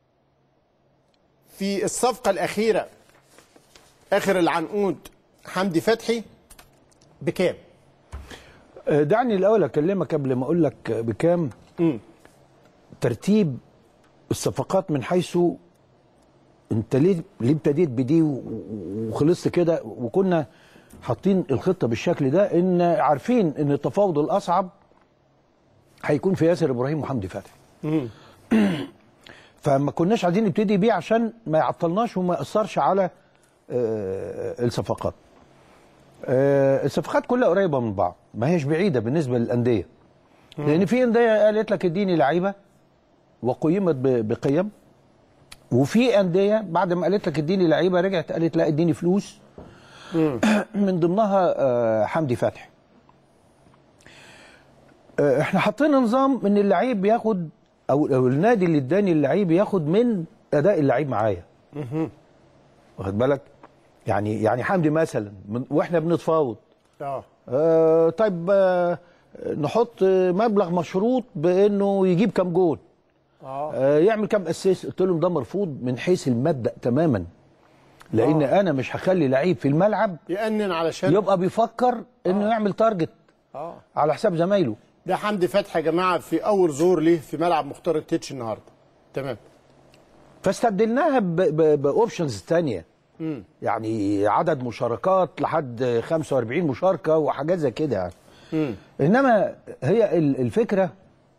في الصفقه الاخيره اخر العنقود حمدي فتحي بكام؟ دعني الاول اكلمك قبل ما اقول لك بكام. امم ترتيب الصفقات من حيث انت ليه ليه ابتديت بدي وخلصت كده، وكنا حاطين الخطه بالشكل ده ان عارفين ان التفاوض الاصعب هيكون في ياسر ابراهيم وحمدي فتحي. امم فما كناش عايزين نبتدي بيه عشان ما يعطلناش وما ياثرش على آه الصفقات. آه الصفقات كلها قريبه من بعض، ما هيش بعيده بالنسبه للانديه. لان في انديه قالت لك اديني لعيبه وقيمت بقيم، وفي انديه بعد ما قالت لك اديني لعيبه رجعت قالت لا اديني فلوس من ضمنها آه حمدي فتحي. احنا حطينا نظام ان اللعيب بياخد او, أو النادي اللي اداني اللعيب ياخد من اداء اللعيب معايا. واخد بالك؟ يعني يعني حمدي مثلا واحنا بنتفاوض اه, آه طيب آه نحط مبلغ مشروط بانه يجيب كام جول، اه, آه يعمل كام اسيست. قلت لهم ده مرفوض من حيث المبدأ تماما، لان آه. انا مش هخلي لعيب في الملعب يأنن علشان يبقى بيفكر انه آه. يعمل تارجت اه على حساب زمايله. ده حمدي فتحي يا جماعه في اول ظهور ليه في ملعب مختار التتش النهارده. تمام. فاستبدلناها باوبشنز ثانيه، يعني عدد مشاركات لحد خمسة وأربعين مشاركه وحاجات زي كده يعني. مم. انما هي الفكره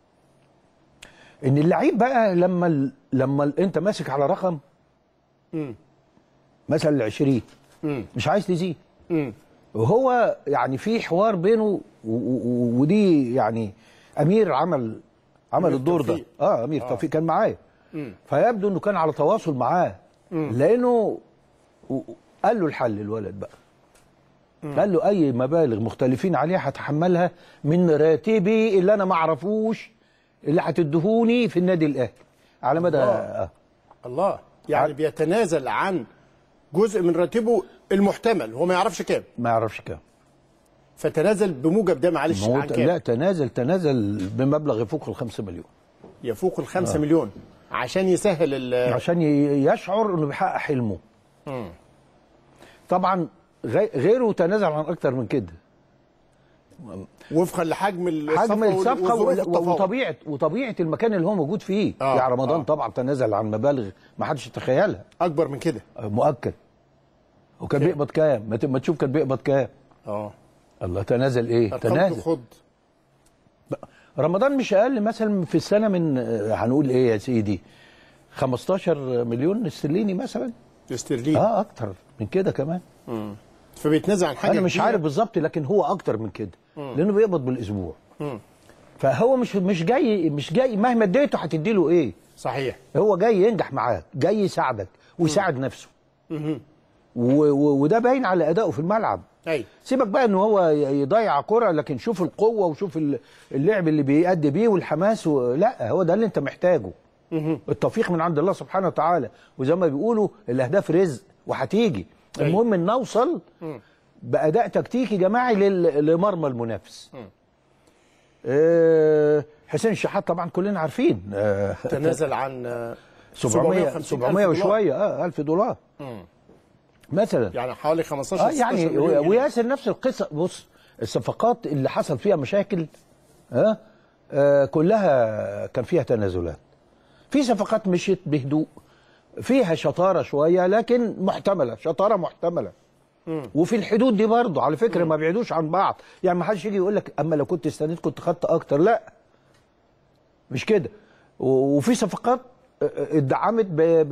ان اللعيب بقى لما لما انت ماسك على رقم مم. مثلا ال عشرين مش عايز تزيد، وهو يعني في حوار بينه ودي يعني امير عمل عمل أمير الدور ده اه امير آه. توفيق كان معايا، فيبدو انه كان على تواصل معاه، لانه قال له الحل الولد بقى مم. قال له اي مبالغ مختلفين عليها هتحملها من راتبي اللي انا ما اعرفوش اللي هتدهوني في النادي الاهلي على مدى الله. آه. الله يعني بيتنازل عن جزء من راتبه المحتمل، هو ما يعرفش كام ما يعرفش كام فتنازل بموجب ده معلش عن كام؟ لا تنازل تنازل بمبلغ يفوق الخمسة مليون يفوق الخمسة آه. مليون عشان يسهل عشان يشعر انه بيحقق حلمه. مم. طبعا غيره تنازل عن اكتر من كده وفقا لحجم الصفقه حجم الصفقه وطبيعه وطبيعه المكان اللي هو موجود فيه. آه. يعني رمضان آه. طبعا تنازل عن مبالغ ما حدش يتخيلها اكبر من كده مؤكد. وكان بيقبض كام؟ ما تشوف كان بيقبض كام. اه الله تنازل ايه؟ تنازل خد. رمضان مش اقل مثلا في السنه من هنقول ايه يا سيدي خمستاشر مليون استرليني مثلا استرليني اه اكتر من كده كمان. امم فبيتنازل عن حاجه انا مش عارف بالظبط لكن هو اكتر من كده مم. لانه بيقبض بالاسبوع. مم. فهو مش مش جاي مش جاي مهما اديته هتدي له ايه. صحيح. هو جاي ينجح معاك، جاي يساعدك ويساعد مم. نفسه. مم. وده باين على ادائه في الملعب. ايوه سيبك بقى ان هو يضيع كرة، لكن شوف القوه وشوف اللعب اللي بيأدي بيه والحماس و... لا هو ده اللي انت محتاجه. مم. التوفيق من عند الله سبحانه وتعالى، وزي ما بيقولوا الاهداف رزق وهتيجي. المهم ان نوصل باداء تكتيكي جماعي لمرمى المنافس. أه حسين الشحات طبعا كلنا عارفين أه تنازل عن سبعمية سبعمية وشويه اه ألف دولار مم. مثلا، يعني حوالي خمستاشر اه يعني وياسر نفس القصه. بص الصفقات اللي حصل فيها مشاكل اه, آه كلها كان فيها تنازلات. في صفقات مشيت بهدوء فيها شطاره شويه لكن محتمله، شطاره محتمله. مم. وفي الحدود دي برضه على فكره مم. ما بيعدوش عن بعض، يعني ما حدش يجي يقول لك اما لو كنت استنيت كنت خدت اكتر، لا مش كده. وفي صفقات ادعمت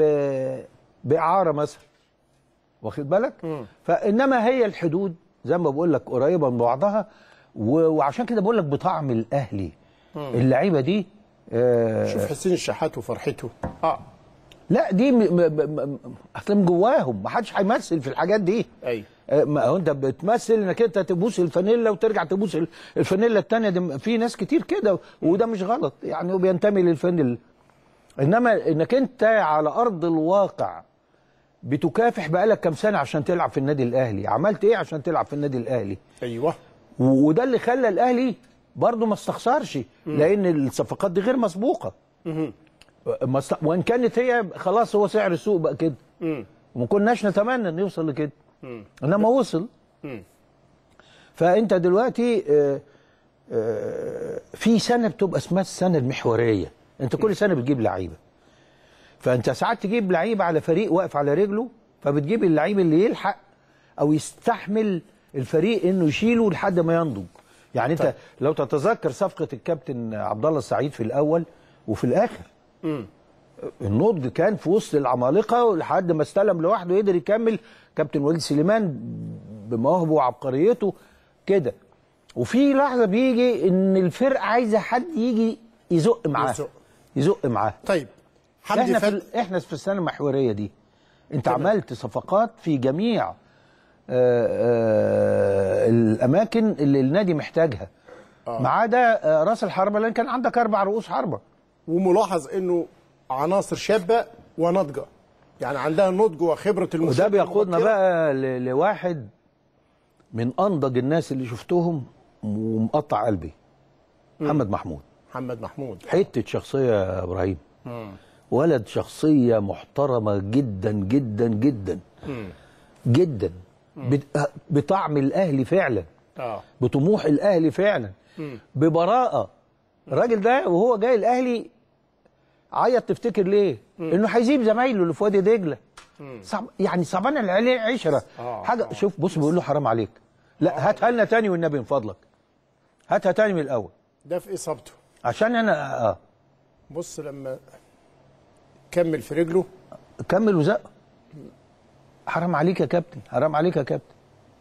باعاره مثلا، واخد بالك؟ مم. فانما هي الحدود زي ما بقول لك قريبه من بعضها، وعشان كده بقول لك بطعم الاهلي. مم. اللعيبه دي آه شوف حسين الشحات وفرحته. اه لا دي اصل من جواهم، ما حدش هيمثل في الحاجات دي. ايوه ما هو انت بتمثل انك انت تبوس الفانيلا وترجع تبوس الفانيلا الثانيه دي، في ناس كتير كده وده مش غلط يعني، وبينتمي للفانيلا. انما انك انت على ارض الواقع بتكافح بقالك كام سنه عشان تلعب في النادي الاهلي، عملت ايه عشان تلعب في النادي الاهلي؟ ايوه وده اللي خلى الاهلي برضه ما استخسرش، لان الصفقات دي غير مسبوقه. امم وان كانت هي خلاص هو سعر السوق بقى كده، وما كناش نتمنى ان يوصل لكده، انما وصل. مم. فانت دلوقتي آآ آآ في سنه بتبقى اسمها السنه المحوريه، انت كل سنه بتجيب لعيبه، فانت ساعات تجيب لعيبه على فريق واقف على رجله، فبتجيب اللعيب اللي يلحق او يستحمل الفريق انه يشيله لحد ما ينضج. يعني انت طيب. لو تتذكر صفقه الكابتن عبد الله السعيد في الاول وفي الاخر، امم النضج كان في وسط العمالقه لحد ما استلم لوحده يقدر يكمل. كابتن وليد سليمان بمواهبه وعبقريته كده، وفي لحظه بيجي ان الفرقه عايزه حد يجي يزق معاه يزق, يزق معاه. طيب احنا في احنا في السنه المحوريه دي انت طبعا. عملت صفقات في جميع آآ آآ الاماكن اللي النادي محتاجها. آه. ما عدا راس الحربه، لان كان عندك اربع رؤوس حربه. وملاحظ انه عناصر شابه وناضجه، يعني عندها نضج وخبره المشاركه. وده بيقودنا بقى ل- لواحد من انضج الناس اللي شفتهم ومقطع قلبي، محمد محمود. محمد محمود حته شخصيه يا ابراهيم. مم. ولد شخصيه محترمه جدا جدا جدا. مم. جدا. بت- بطعم الاهلي فعلا. اه بطموح الاهلي فعلا. مم. ببراءه. الراجل ده وهو جاي الاهلي عيط، تفتكر ليه؟ مم. انه هيسيب زمايله اللي في وادي دجله. صعب، يعني صعبان عليه عشره. آه. حاجه آه. شوف بص بيقول له حرام عليك، لا آه. هاتها لنا تاني والنبي من فضلك، هاتها تاني من الاول. ده في اصابته عشان انا اه بص لما كمل في رجله، كمل وزق. حرام عليك يا كابتن، حرام عليك يا كابتن.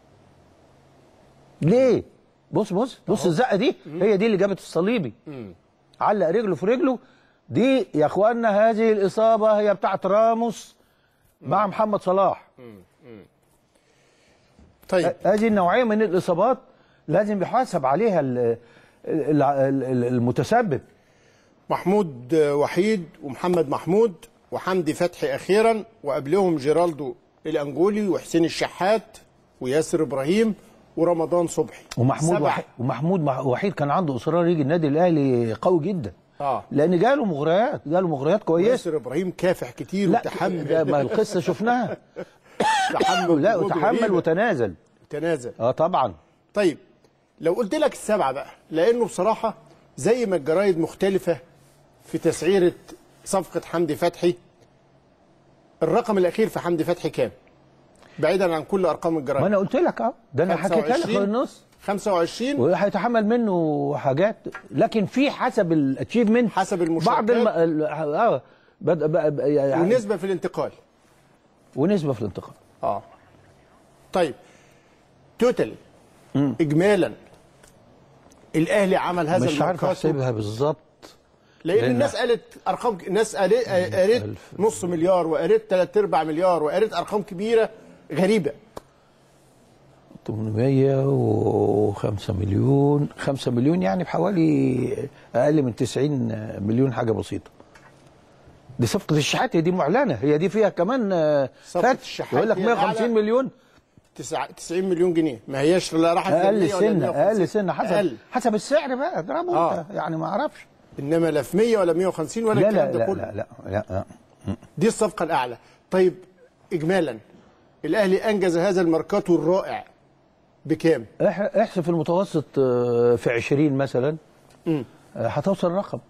ليه؟ بص بص بص الزقه دي هي دي اللي جابت الصليبي. مم. علق رجله في رجله دي يا اخوانا. هذه الاصابه هي بتاعت راموس مع محمد صلاح. مم. مم. طيب هذه النوعيه من الاصابات لازم يحاسب عليها المتسبب. محمود وحيد ومحمد محمود وحمدي فتحي اخيرا، وقبلهم جيرالدو الانجولي وحسين الشحات وياسر ابراهيم ورمضان صبحي ومحمود وحيد. ومحمود وحيد كان عنده اصرار يجي النادي الاهلي قوي جدا. اه لان جاله مغريات، جاله مغريات كويسه. ياسر ابراهيم كافح كتير وتحمل. ما القصه شفناها. تحمل لا وتحمل وتنازل. تنازل اه طبعا. طيب لو قلت لك السبعه بقى، لانه بصراحه زي ما الجرايد مختلفه في تسعيره صفقه حمدي فتحي، الرقم الاخير في حمدي فتحي كام؟ بعيدا عن كل ارقام الجرايد. ما انا قلت لك اه ده انا حكيتها لك في النص. خمسة وعشرين وهيتحمل منه حاجات، لكن في حسب الاتشيفمنت، حسب المشاركات، بعض الم... اه بد... يعني ونسبه في الانتقال ونسبه في الانتقال. اه طيب توتالي اجمالا الاهلي عمل هذا مش عارف احسبها بالظبط، لان, لأن الناس قالت ارقام، الناس قالت نص مليار وقالت ثلاث ارباع مليار وقالت ارقام كبيره غريبه. ثمانمائة وخمسة مليون، خمسة مليون يعني بحوالي اقل من تسعين مليون، حاجه بسيطه. دي صفقه الشحات دي معلنه، هي دي فيها كمان فتش يقول لك مائة وخمسين مليون، تسعين مليون جنيه، ما هياش لا راحت اقل سنه اقل سنه حسب أقل. حسب السعر بقى اضربه آه. انت يعني ما اعرفش، انما لا في مية ولا مية وخمسين ولا الكلام ده كله. لا لا لا لا لا دي الصفقه الاعلى. طيب اجمالا الاهلي انجز هذا الماركاتو الرائع بكام؟ احسب في المتوسط في عشرين مثلا هتوصل رقم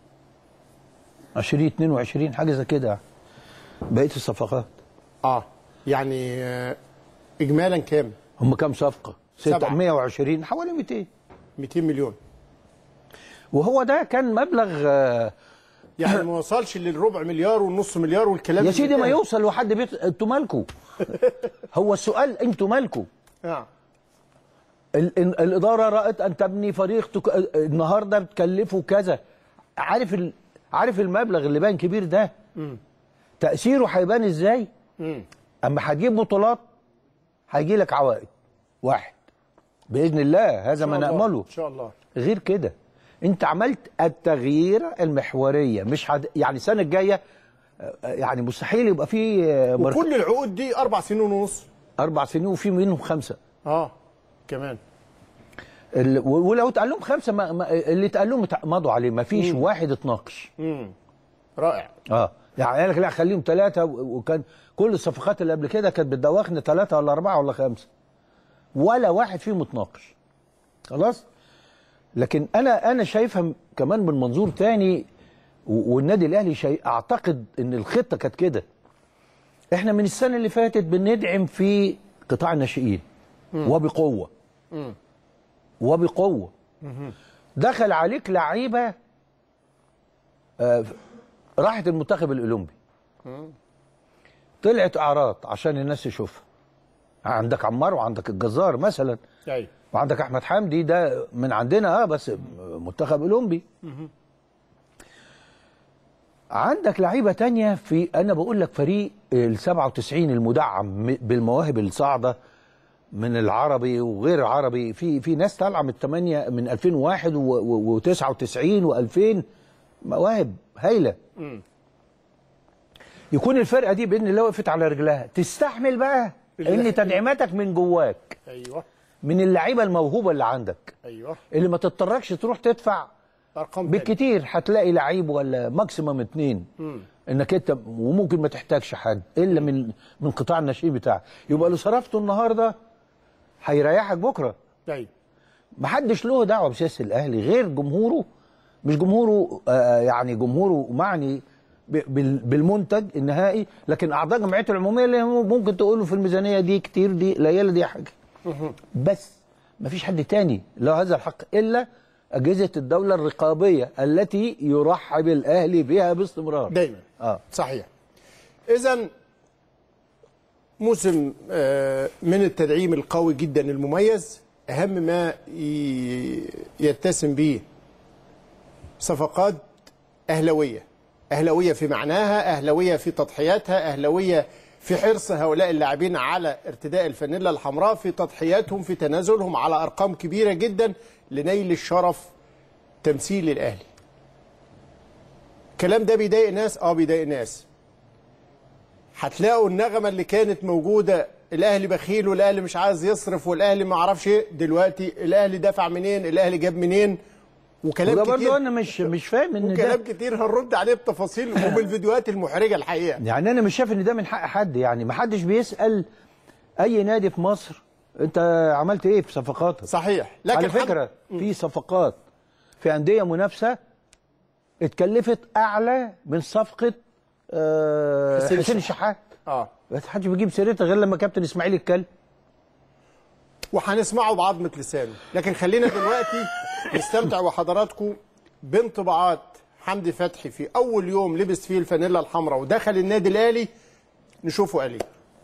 عشرين اتنين وعشرين حاجه زي كده بقيه الصفقات. اه يعني اجمالا كام؟ هم كام صفقه؟ ستمائة وعشرين، حوالي مئتين مئتين مليون. وهو ده كان مبلغ يعني ما وصلش للربع مليار والنص مليار والكلام يا سيدي، ما يوصل لحد بيت. انتوا مالكوا؟ هو السؤال انتوا مالكوا؟ اه الاداره رأت ان تبني فريق تك... النهارده بتكلفه كذا. عارف ال... عارف المبلغ اللي بان كبير ده مم. تاثيره هيبان ازاي؟ مم. اما هتجيب بطولات هيجي لك عوائد. واحد باذن الله، هذا ما نامله ان شاء الله. غير كده انت عملت التغيير المحوريه، مش حد... يعني السنه الجايه يعني مستحيل يبقى في مرك... وكل العقود دي اربع سنين ونص. اربع سنين وفي منهم خمسه. اه كمان ال... ولو اتقال لهم خمسه ما... ما... اللي اتقال لهم مضوا عليه، ما فيش مم. واحد اتناقش. امم رائع. اه يعني قال لك لا خليهم ثلاثه، وكان كل الصفقات اللي قبل كده كانت بتدوخنا ثلاثه ولا اربعه ولا خمسه، ولا واحد فيهم اتناقش. خلاص. لكن انا انا شايفها كمان من منظور تاني، والنادي الاهلي شيء اعتقد ان الخطه كانت كده. احنا من السنه اللي فاتت بندعم في قطاع الناشئين وبقوه مم. وبقوه مم. دخل عليك لعيبه آه راحت المنتخب الاولمبي، طلعت اعراض عشان الناس تشوفها. عندك عمار وعندك الجزار مثلا، ايوه، وعندك احمد حمدي ده من عندنا اه بس منتخب اولمبي. عندك لعيبه تانية في، انا بقول لك فريق ال سبعة وتسعين المدعم بالمواهب الصاعده من العربي وغير عربي، في في ناس طالعه من الثمانيه من ألفين وواحد وتسعة وتسعين وألفين، مواهب هايله. يكون الفرقه دي باذن الله وقفت على رجلها، تستحمل بقى ان تدعيماتك من جواك، ايوه، من اللعيبه الموهوبه اللي عندك، ايوه، اللي ما تضطركش تروح تدفع ارقام بالكتير، هتلاقي لعيب ولا ماكسيمم اتنين، مم. انك انت وممكن ما تحتاجش حد الا من من قطاع الناشئين بتاعك، يبقى اللي صرفته النهارده هيريحك بكره. ايوه، محدش له دعوه بسياسه الاهلي غير جمهوره، مش جمهوره آه يعني جمهوره معني بالمنتج النهائي، لكن اعضاء جمعيته العموميه اللي ممكن تقولوا في الميزانيه دي كتير، دي قليله، دي حاجه. بس مفيش حد تاني له هذا الحق الا اجهزه الدوله الرقابيه التي يرحب الاهلي بها باستمرار دايما. اه صحيح. اذا موسم آه من التدعيم القوي جدا المميز، اهم ما يتسم به صفقات اهلاويه، اهلاويه في معناها، اهلاويه في تضحياتها، اهلاويه في حرص هؤلاء اللاعبين على ارتداء الفانيلا الحمراء، في تضحياتهم، في تنازلهم على ارقام كبيره جدا لنيل الشرف تمثيل الاهلي. الكلام ده بيضايق ناس، اه بيضايق ناس. هتلاقوا النغمه اللي كانت موجوده الاهلي بخيل والاهلي مش عايز يصرف والاهلي ما اعرفش ايه، دلوقتي الاهلي دفع منين، الاهلي جاب منين، وكلام كتير. برضه انا مش مش فاهم ان وكلام ده كتير هنرد عليه بتفاصيل وبالفيديوهات المحرجه الحقيقه. يعني انا مش شايف ان ده من حق حد، يعني ما حدش بيسال اي نادي في مصر انت عملت ايه في صفقاتك. صحيح. لكن على فكره حد... في صفقات في انديه منافسه اتكلفت اعلى من صفقه آه حسين الشحات. اه ما حدش بيجيب سيرتها غير لما كابتن اسماعيل يتكلم، وهنسمعه بعظمه لسانه. لكن خلينا دلوقتي نستمتع وحضراتكم بانطباعات حمدي فتحي في اول يوم لبس فيه الفانيلا الحمراء ودخل النادي الاهلي، نشوفه قال ايه.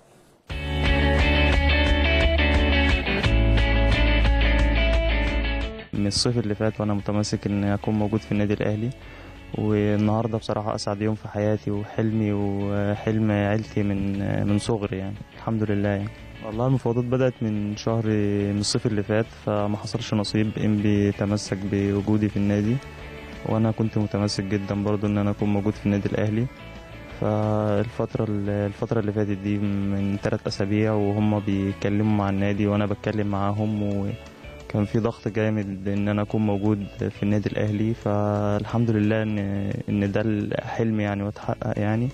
من الصيف اللي فات وانا متمسك ان اكون موجود في النادي الاهلي، والنهارده بصراحه اسعد يوم في حياتي وحلمي وحلم عيلتي من من صغري يعني، الحمد لله يعني. والله المفاوضات بدأت من شهر من الصيف اللي فات، فما حصلش نصيب، انبي تمسك بوجودي في النادي، وانا كنت متمسك جدا برضو ان انا اكون موجود في النادي الاهلي. فالفتره الفتره اللي فاتت دي من ثلاث اسابيع وهم بيتكلموا مع النادي وانا بتكلم معاهم، وكان في ضغط جامد ان انا اكون موجود في النادي الاهلي، فالحمد لله ان ان ده الحلم يعني واتحقق يعني،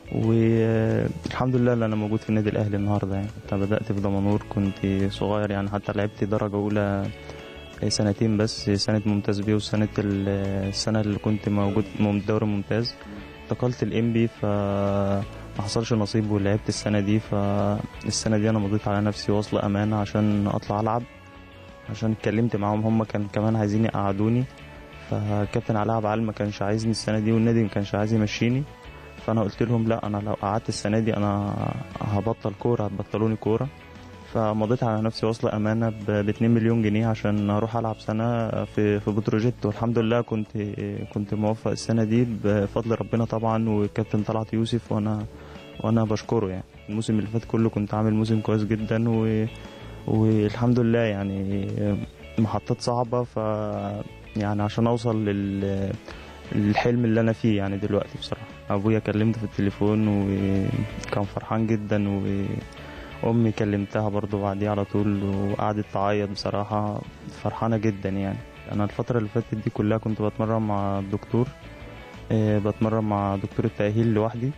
والحمد لله ان انا موجود في النادي الاهلي النهارده يعني. انا بدات في دمنهور كنت صغير يعني، حتى لعبت درجه اولى سنتين بس، سنه ممتاز بيه وسنه السنه اللي كنت موجود دوري ممتاز. انتقلت الانبي فما حصلش نصيب ولعبت السنه دي، فالسنه دي انا مضيت على نفسي وصل امانه عشان اطلع العب، عشان اتكلمت معاهم، هم كان كمان عايزين يقعدوني، فكابتن علاء عبد العال ما كانش عايزني السنه دي والنادي ما كانش عايز يمشيني، فانا قلت لهم لا انا لو قعدت السنه دي انا هبطل كوره، هتبطلوني كوره. فمضيت على نفسي وصل امانه ب اتنين مليون جنيه عشان اروح العب سنه في في بتروجيت، والحمد لله كنت كنت موفق السنه دي بفضل ربنا طبعا وكابتن طلعت يوسف، وانا وانا بشكره يعني. الموسم اللي فات كله كنت عامل موسم كويس جدا، و والحمد لله يعني محطات صعبه، ف يعني عشان اوصل لل الحلم اللي انا فيه يعني دلوقتي. بصراحه ابويا كلمته في التليفون وكان فرحان جدا، وامي كلمتها برضو بعديه على طول وقعدت تعيط، بصراحه فرحانه جدا يعني. انا الفتره اللي فاتت دي كلها كنت بتمرن مع الدكتور، بتمرن مع دكتور التاهيل لوحدي،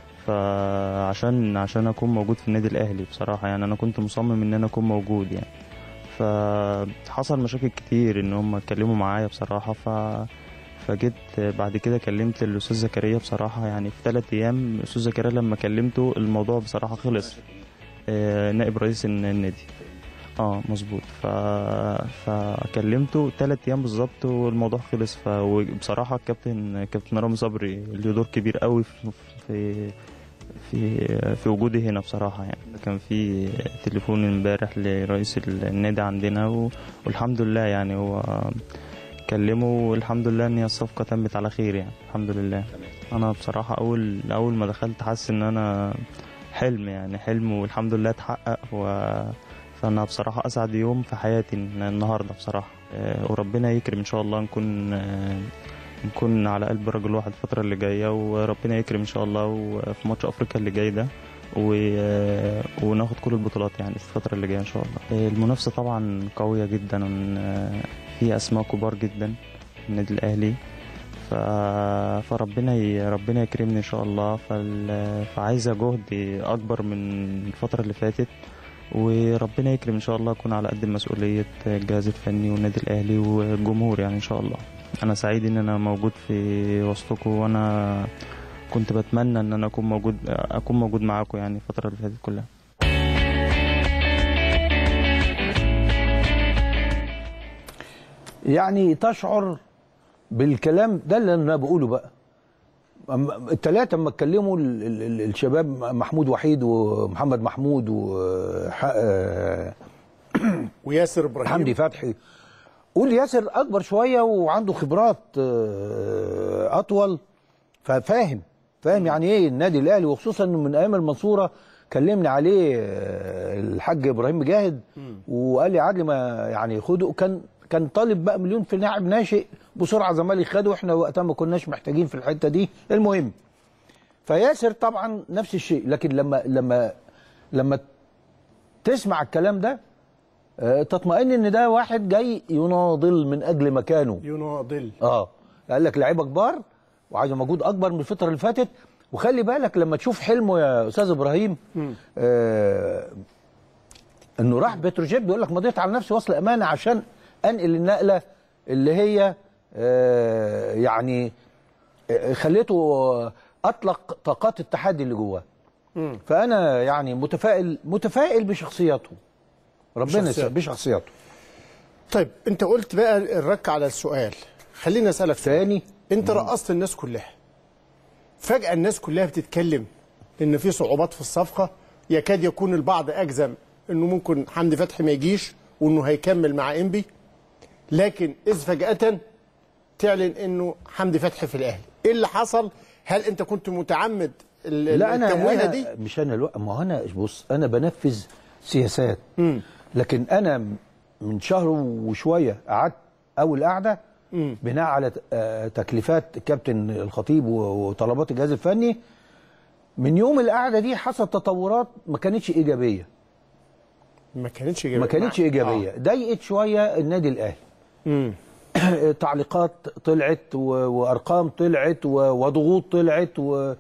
فعشان عشان اكون موجود في النادي الاهلي بصراحه يعني. انا كنت مصمم ان انا اكون موجود يعني، فحصل مشاكل كتير ان هم اتكلموا معايا بصراحه، ف فجيت بعد كده كلمت الاستاذ زكريا بصراحه يعني في ثلاث ايام. الاستاذ زكريا لما كلمته الموضوع بصراحه خلص، آه نائب رئيس النادي اه مظبوط، ف... فكلمته ثلاث ايام بالظبط والموضوع خلص. فبصراحه الكابتن كابتن رامي صبري له دور كبير قوي في في في, في وجودي هنا بصراحه يعني. كان في تليفون امبارح لرئيس النادي عندنا، و... والحمد لله يعني هو كلمه، والحمد لله ان هي الصفقه تمت على خير يعني، الحمد لله. انا بصراحه اول اول ما دخلت حاسس ان انا حلم يعني، حلم والحمد لله اتحقق، و فانا بصراحه اسعد يوم في حياتي النهارده بصراحه، وربنا يكرم ان شاء الله نكون نكون على قلب رجل واحد الفتره اللي جايه، وربنا يكرم ان شاء الله وفي ماتش افريقيا اللي جاي ده وناخد كل البطولات يعني في الفتره اللي جايه ان شاء الله. المنافسه طبعا قويه جدا، في اسماء كبار جدا في النادي الاهلي، فربنا ي... ربنا يكرمني ان شاء الله. فال... فعايزه جهد اكبر من الفتره اللي فاتت، وربنا يكرم ان شاء الله اكون على قد مسؤوليه الجهاز الفني والنادي الاهلي والجمهور يعني ان شاء الله. انا سعيد ان انا موجود في وسطكم، وانا كنت بتمنى ان انا اكون موجود اكون موجود معاكم يعني الفتره اللي فاتت كلها. يعني تشعر بالكلام ده اللي انا بقوله بقى. الثلاثه اما اتكلموا الشباب محمود وحيد ومحمد محمود و وياسر ابراهيم حمدي فتحي، قول ياسر اكبر شويه وعنده خبرات اطول، ففاهم فاهم يعني ايه النادي الاهلي، وخصوصا انه من ايام المنصوره كلمني عليه الحاج ابراهيم مجاهد وقال لي عادل ما يعني خده، كان كان طالب بقى مليون في لاعب ناشئ بسرعه زمالك خده، واحنا وقتها ما كناش محتاجين في الحته دي. المهم فياسر طبعا نفس الشيء، لكن لما لما لما تسمع الكلام ده تطمئن ان ده واحد جاي يناضل من اجل مكانه. يناضل اه قال لك لعيبه كبار وعايز مجهود اكبر من الفتره اللي فاتت. وخلي بالك لما تشوف حلمه يا استاذ ابراهيم آه انه راح بتروجيت، بيقول لك مضيت على نفسي وصل امانه عشان انقل النقله اللي هي آه يعني آه خليته اطلق طاقات التحدي اللي جواه. فانا يعني متفائل متفائل بشخصيته، ربنا يسعدك بشخصيته. طيب انت قلت بقى الرك على السؤال، خليني اسالك ثاني. انت رقصت الناس كلها، فجاه الناس كلها بتتكلم ان في صعوبات في الصفقه، يكاد يكون البعض اجزم انه ممكن حمدي فتحي ما يجيش وانه هيكمل مع انبي، لكن اذ فجاه تعلن انه حمدي فتحي في الاهلي. ايه اللي حصل؟ هل انت كنت متعمد لا أنا التمويهه أنا دي؟ مش انا الوقت، ما هو انا بص انا بنفذ سياسات. مم. لكن انا من شهر وشويه قعدت اول قعده بناء على تكليفات الكابتن الخطيب وطلبات الجهاز الفني. من يوم القعده دي حصل تطورات ما كانتش ايجابيه. ما كانتش ايجابيه ما كانتش ايجابيه آه. ضايقت شويه النادي الاهلي. امم تعليقات طلعت وارقام طلعت وضغوط طلعت و...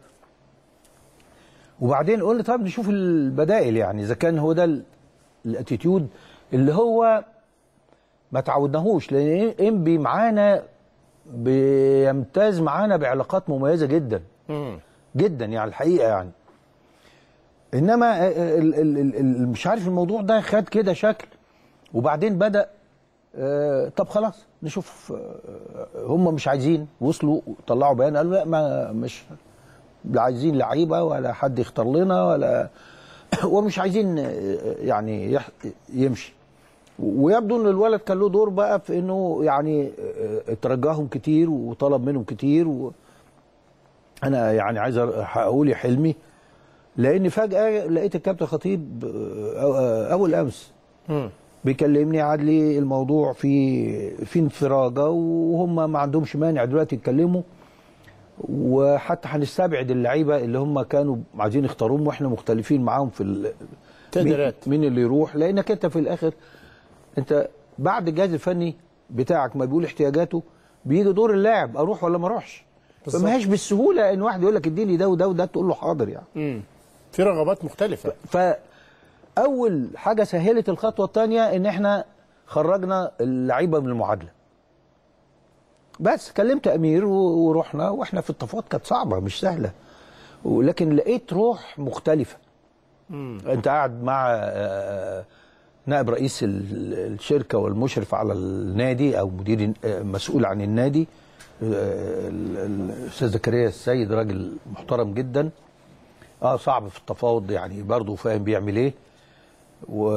وبعدين قلنا طب نشوف البدائل، يعني اذا كان هو ده الاتيتيود اللي هو ما تعودناهوش، لان انبي معانا بيمتاز معانا بعلاقات مميزه جدا مم. جدا يعني الحقيقه يعني. انما ال ال ال مش عارف الموضوع ده خد كده شكل، وبعدين بدا آه طب خلاص نشوف آه هم مش عايزين، وصلوا طلعوا بيان قالوا لا ما مش لا عايزين لعيبه ولا حد يختار لنا ولا ومش عايزين يعني يمشي. ويبدو ان الولد كان له دور بقى في انه يعني ترجاهم كتير وطلب منهم كتير. و انا يعني عايز اقول يا حلمي، لان فجاه لقيت الكابتن خطيب اول امس بيكلمني عادلي الموضوع في في انفراجه، وهم ما عندهمش مانع دلوقتي يتكلموا، وحتى هنستبعد اللعيبه اللي هم كانوا عايزين يختاروهم واحنا مختلفين معاهم في التقديرات مين اللي يروح، لانك انت في الاخر انت بعد الجهاز الفني بتاعك ما بيقول احتياجاته بيجي دور اللاعب اروح ولا ما اروحش. فما هيش بالسهوله ان واحد يقول لك اديني ده وده وده تقول له حاضر يعني. امم في رغبات مختلفه. فاول حاجه سهلت الخطوه الثانيه ان احنا خرجنا اللعيبه من المعادله. بس كلمت امير ورحنا، واحنا في التفاوض كانت صعبه مش سهله، ولكن لقيت روح مختلفه. مم. انت قاعد مع نائب رئيس الشركه والمشرف على النادي او مدير مسؤول عن النادي الاستاذ زكريا السيد، راجل محترم جدا. اه صعب في التفاوض يعني، برضه فاهم بيعمل ايه. و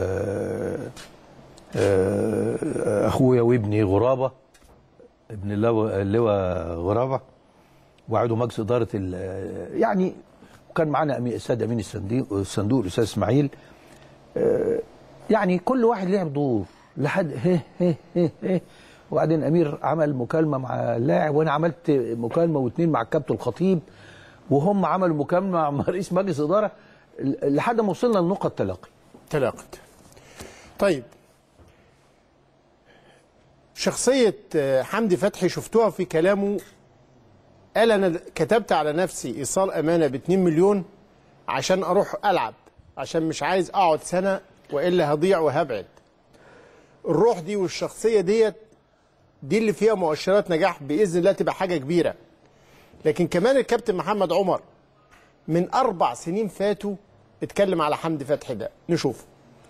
اخويا وابني غرابه، ابن اللواء غرابه، وعضو مجلس اداره يعني، وكان معانا السيد امين الصندوق الاستاذ اسماعيل. يعني كل واحد لعب دور لحد هه هه هه هه وبعدين امير عمل مكالمه مع اللاعب، وانا عملت مكالمه واثنين مع الكابتن الخطيب، وهم عملوا مكالمه مع رئيس مجلس اداره لحد ما وصلنا لنقطه تلاقي. تلاقت. طيب شخصيه حمدي فتحي شفتوها في كلامه، قال انا كتبت على نفسي ايصال امانه ب اتنين مليون عشان اروح العب، عشان مش عايز اقعد سنه والا هضيع وهبعد. الروح دي والشخصيه ديت دي اللي فيها مؤشرات نجاح باذن الله تبقى حاجه كبيره. لكن كمان الكابتن محمد عمر من اربع سنين فاتوا اتكلم على حمدي فتحي ده، نشوف.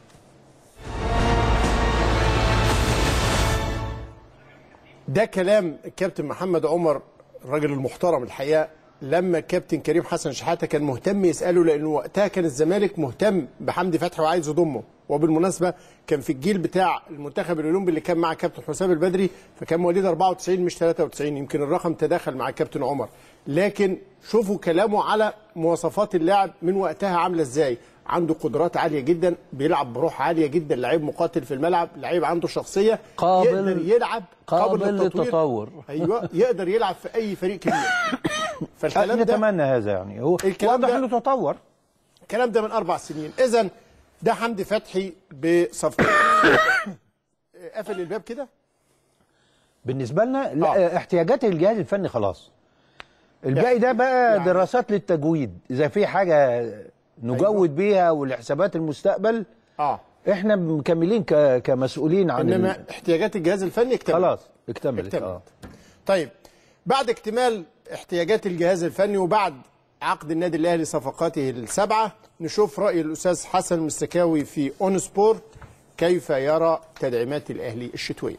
ده كلام الكابتن محمد عمر الراجل المحترم الحقيقه، لما الكابتن كريم حسن شحاته كان مهتم يساله، لانه وقتها كان الزمالك مهتم بحمدي فتحي وعايز يضمه، وبالمناسبه كان في الجيل بتاع المنتخب الاولمبي اللي كان مع كابتن حسام البدري، فكان مواليد اربعة وتسعين مش ثلاثة وتسعين، يمكن الرقم تداخل مع الكابتن عمر. لكن شوفوا كلامه على مواصفات اللاعب من وقتها عامله ازاي، عنده قدرات عاليه جدا، بيلعب بروح عاليه جدا، لعيب مقاتل في الملعب، لعيب عنده شخصيه، قابل يقدر يلعب، قابل, قابل للتطور. ايوه يقدر يلعب في اي فريق كبير. فالكلام ده نتمنى هذا، يعني هو واضح انه تطور. الكلام ده من اربع سنين. اذا ده حمدي فتحي بصفقه. قفل الباب كده بالنسبه لنا. لا آه. احتياجات الجهاز الفني خلاص، الباقي ده بقى يعني دراسات للتجويد، اذا في حاجه نجود أيوة. بيها ولحسابات المستقبل اه احنا مكملين ك... كمسؤولين عن انما ال... احتياجات الجهاز الفني اكتملت خلاص اكتملت, اكتملت. اه طيب بعد اكتمال احتياجات الجهاز الفني وبعد عقد النادي الاهلي صفقاته السبعه، نشوف راي الاستاذ حسن المستكاوي في اون سبورت كيف يرى تدعيمات الاهلي الشتويه.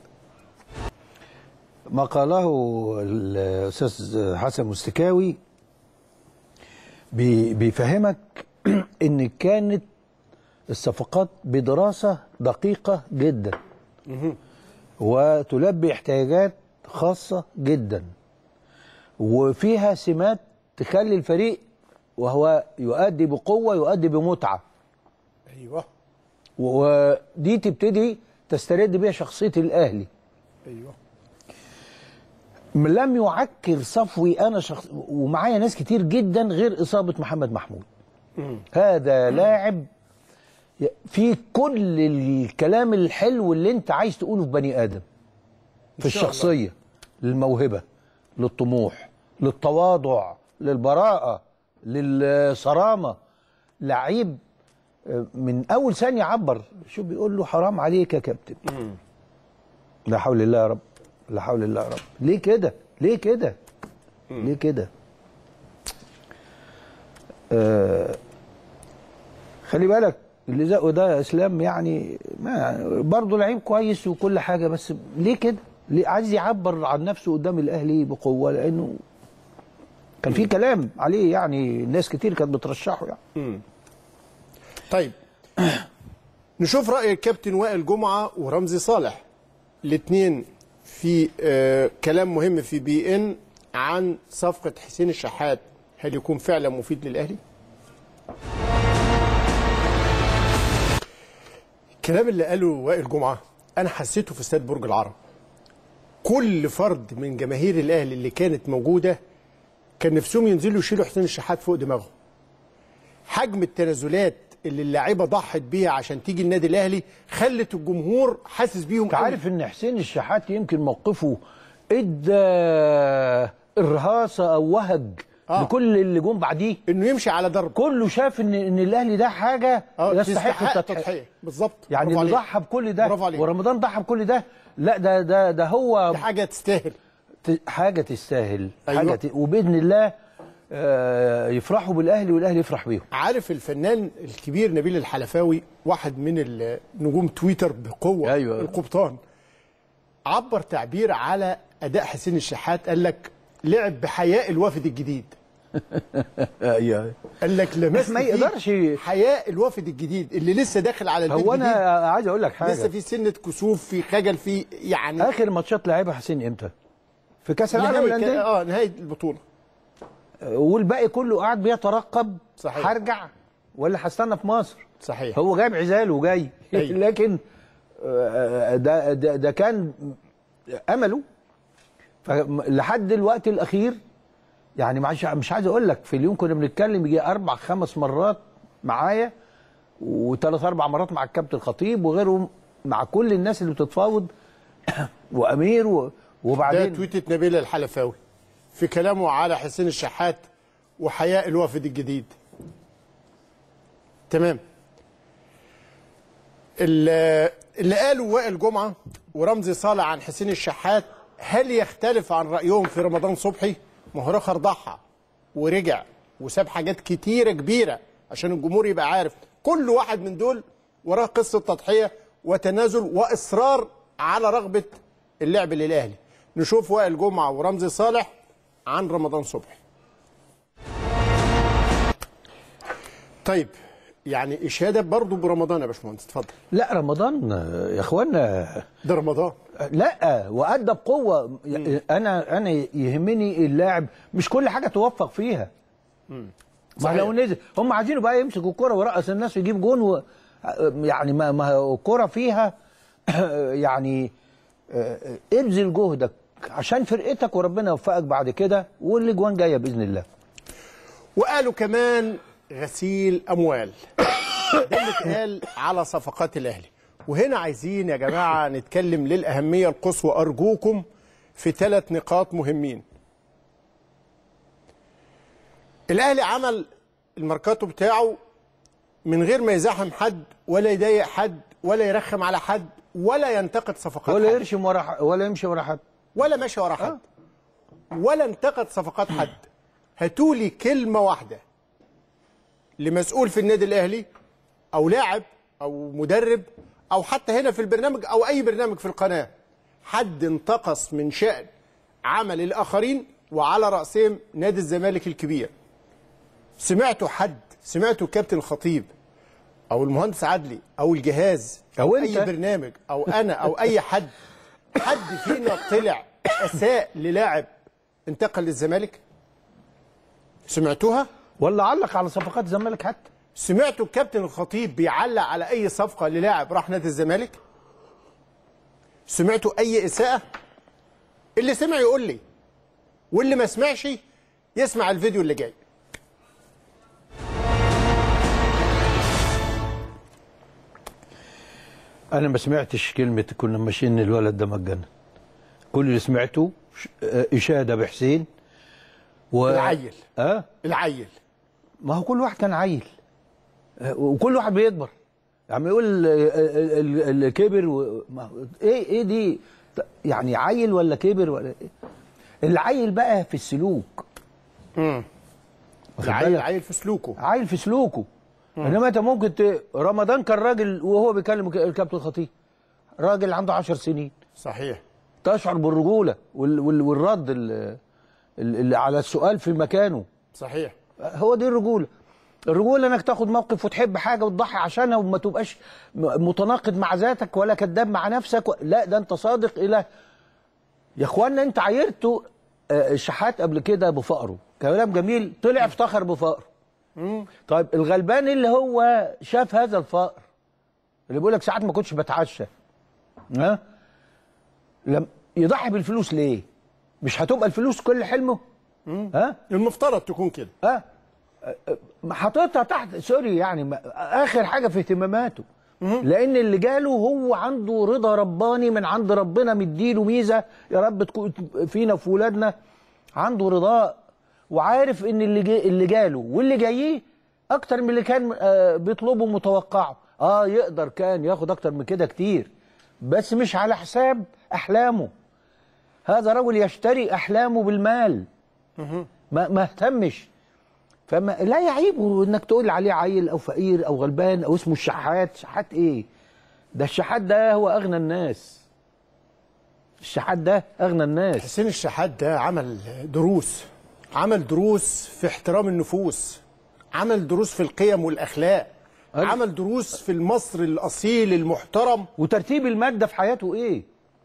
ما قاله الاستاذ حسن المستكاوي بيفهمك ان كانت الصفقات بدراسه دقيقه جدا وتلبي احتياجات خاصه جدا وفيها سمات تخلي الفريق وهو يؤدي بقوه يؤدي بمتعه. ايوه. ودي تبتدي تسترد بيها شخصيه الاهلي. ايوه. لم يعكر صفوي انا شخص ومعايا ناس كتير جدا غير اصابه محمد محمود. مم. هذا مم. لاعب في كل الكلام الحلو اللي انت عايز تقوله في بني ادم، في الشخصيه، للموهبه، للطموح، للتواضع، للبراءه، للصرامه. لعيب من اول ثانيه عبر، شو بيقول له حرام عليك يا كابتن. مم. لا حول الله يا رب، لا حول الله يا رب. ليه كده؟ ليه كده؟ ليه كده؟ آه خلي بالك اللي زقه ده اسلام يعني ما برضه لعيب كويس وكل حاجه، بس ليه كده؟ ليه عايز يعبر عن نفسه قدام الاهلي بقوه؟ لانه كان في كلام عليه، يعني ناس كتير كانت بترشحه يعني. مم. طيب نشوف راي الكابتن وائل جمعه ورمزي صالح الاثنين في آه كلام مهم في بي ان عن صفقه حسين الشحات، هل يكون فعلا مفيد للاهلي؟ الكلام اللي قاله وائل جمعه انا حسيته في استاد برج العرب. كل فرد من جماهير الاهلي اللي كانت موجوده كان نفسهم ينزلوا يشيلوا حسين الشحات فوق دماغهم. حجم التنازلات اللي اللاعيبه ضحت بيها عشان تيجي النادي الاهلي خلت الجمهور حاسس بيهم. انت عارف ان حسين الشحات يمكن موقفه ادى ارهاصه او وهج آه. لكل اللي جم بعديه انه يمشي على ضرب. كله شاف ان ان الاهلي ده حاجه آه. يستحق التضحيه. بالظبط. يعني اللي ضحى بكل ده ورمضان ضحى بكل ده، لا ده ده ده هو دي حاجه تستاهل، حاجه تستاهل. أيوة. حاجه ت... وباذن الله آه يفرحوا بالاهلي والاهلي يفرح بيهم. عارف الفنان الكبير نبيل الحلفاوي واحد من نجوم تويتر بقوه، أيوة. القبطان، عبر تعبير على اداء حسين الشحات، قال لك لعب بحياء الوافد الجديد. ايوه. قال لك لمس ما يقدرش حياء الوافد الجديد اللي لسه داخل على البيت. هو انا عايز اقول لك حاجه، لسه في سنه كسوف، في خجل، في يعني اخر ماتشات لعبها حسين امتى؟ في كاس العالم للانديه. اه نهايه البطوله. والباقي كله قاعد بيترقب. صحيح. هرجع ولا هستنى في مصر؟ صحيح. هو جايب عزاله وجاي لكن ده, ده ده كان امله. فلحد الوقت الاخير يعني مش مش عايز اقول لك، في اليوم كنا بنتكلم يجي اربع خمس مرات معايا، وثلاث اربع مرات مع الكابتن الخطيب وغيرهم، مع كل الناس اللي بتتفاوض وامير و... وبعدين ده تويتة نبيل الحلفاوي في كلامه على حسين الشحات وحياء الوافد الجديد. تمام. اللي, اللي قالوا وائل جمعه ورمزي صالح عن حسين الشحات هل يختلف عن رايهم في رمضان صبحي؟ ما هو رخر ضحى ورجع وساب حاجات كتيره كبيره عشان الجمهور يبقى عارف. كل واحد من دول وراه قصه تضحيه وتنازل واصرار على رغبه اللعب للاهلي. نشوف وائل جمعه ورمزي صالح عن رمضان صبحي. طيب يعني اشاده برضه برمضان يا باشمهندس، اتفضل. لا رمضان يا اخوانا ده رمضان. لا وادى بقوه. انا انا يهمني اللاعب مش كل حاجه توفق فيها. ما لو نزل هم عايزينه بقى يمسك الكره ويرقص الناس ويجيب جون و... يعني ما ما الكره فيها يعني ابذل جهدك عشان فرقتك وربنا يوفقك بعد كده، والاجوان جايه باذن الله. وقالوا كمان غسيل اموال. ده اللي اتقال على صفقات الاهلي. وهنا عايزين يا جماعه نتكلم للاهميه القصوى ارجوكم في ثلاث نقاط مهمين. الاهلي عمل الماركاتو بتاعه من غير ما يزاحم حد ولا يضايق حد ولا يرخم على حد ولا ينتقد صفقات ولا حد. يرشم ورا حد ولا يمشي ورا حد ولا ماشي ورا حد. أه؟ ولا انتقد صفقات حد. هاتولي كلمه واحده لمسؤول في النادي الاهلي او لاعب او مدرب او حتى هنا في البرنامج او اي برنامج في القناه حد انتقص من شأن عمل الاخرين وعلى راسهم نادي الزمالك الكبير. سمعتوا حد سمعتوا الكابتن الخطيب او المهندس عدلي او الجهاز او, أو اي برنامج او انا او اي حد حد فينا طلع اساء للاعب انتقل للزمالك؟ سمعتوها؟ ولا علق على صفقات الزمالك حتى؟ سمعتوا الكابتن الخطيب بيعلق على اي صفقه للاعب راح نادي الزمالك؟ سمعتوا اي اساءه؟ اللي سمع يقول لي، واللي ما سمعش يسمع الفيديو اللي جاي. انا ما سمعتش كلمه كنا ماشيين الولد ده مجانا. كل اللي سمعته اشاده بحسين و... العيل اه العيل. ما هو كل واحد كان عيل وكل واحد بيكبر. يعني يقول الكبر و... ايه ايه دي يعني عيل ولا كبر ولا إيه؟ العيل بقى في السلوك. امم العيل عيل في سلوكه. عيل في سلوكه. انما انت ممكن ت... رمضان كان راجل وهو بيكلم الكابتن الخطيب راجل عنده عشر سنين. صحيح. تشعر بالرجوله وال... وال... والرد ال... اللي على السؤال في مكانه. صحيح. هو دي الرجوله. الرجوله انك تاخد موقف وتحب حاجه وتضحي عشانها وما تبقاش متناقض مع ذاتك ولا كذاب مع نفسك و... لا ده انت صادق. الى يا اخوانا انت عايرتوا الشحات قبل كده بفقره، كلام جميل، طلع افتخر بفقره. مم. طيب الغلبان اللي هو شاف هذا الفقر اللي بيقول لك ساعات ما كنتش بتعشى، ها لم يضحي بالفلوس ليه؟ مش هتبقى الفلوس كل حلمه؟ ها المفترض تكون كده. ها حاططها تحت سوري يعني اخر حاجه في اهتماماته. مم. لان اللي جاله هو عنده رضا رباني من عند ربنا، مديله ميزه يا رب تكون فينا وفي ولادنا، عنده رضا وعارف ان اللي جي اللي جاله واللي جايه اكتر من اللي كان آه بيطلبه متوقعه. اه يقدر كان ياخد اكتر من كده كتير بس مش على حساب احلامه. هذا رجل يشتري احلامه بالمال. مم. ما ما اهتمش. فما لا يعيبه انك تقول عليه عيل او فقير او غلبان او اسمه الشحات. شحات ايه؟ ده الشحات ده هو اغنى الناس. الشحات ده اغنى الناس. حسين الشحات ده عمل دروس، عمل دروس في احترام النفوس، عمل دروس في القيم والاخلاق، أه؟ عمل دروس في المصري الاصيل المحترم. وترتيب الماده في حياته ايه؟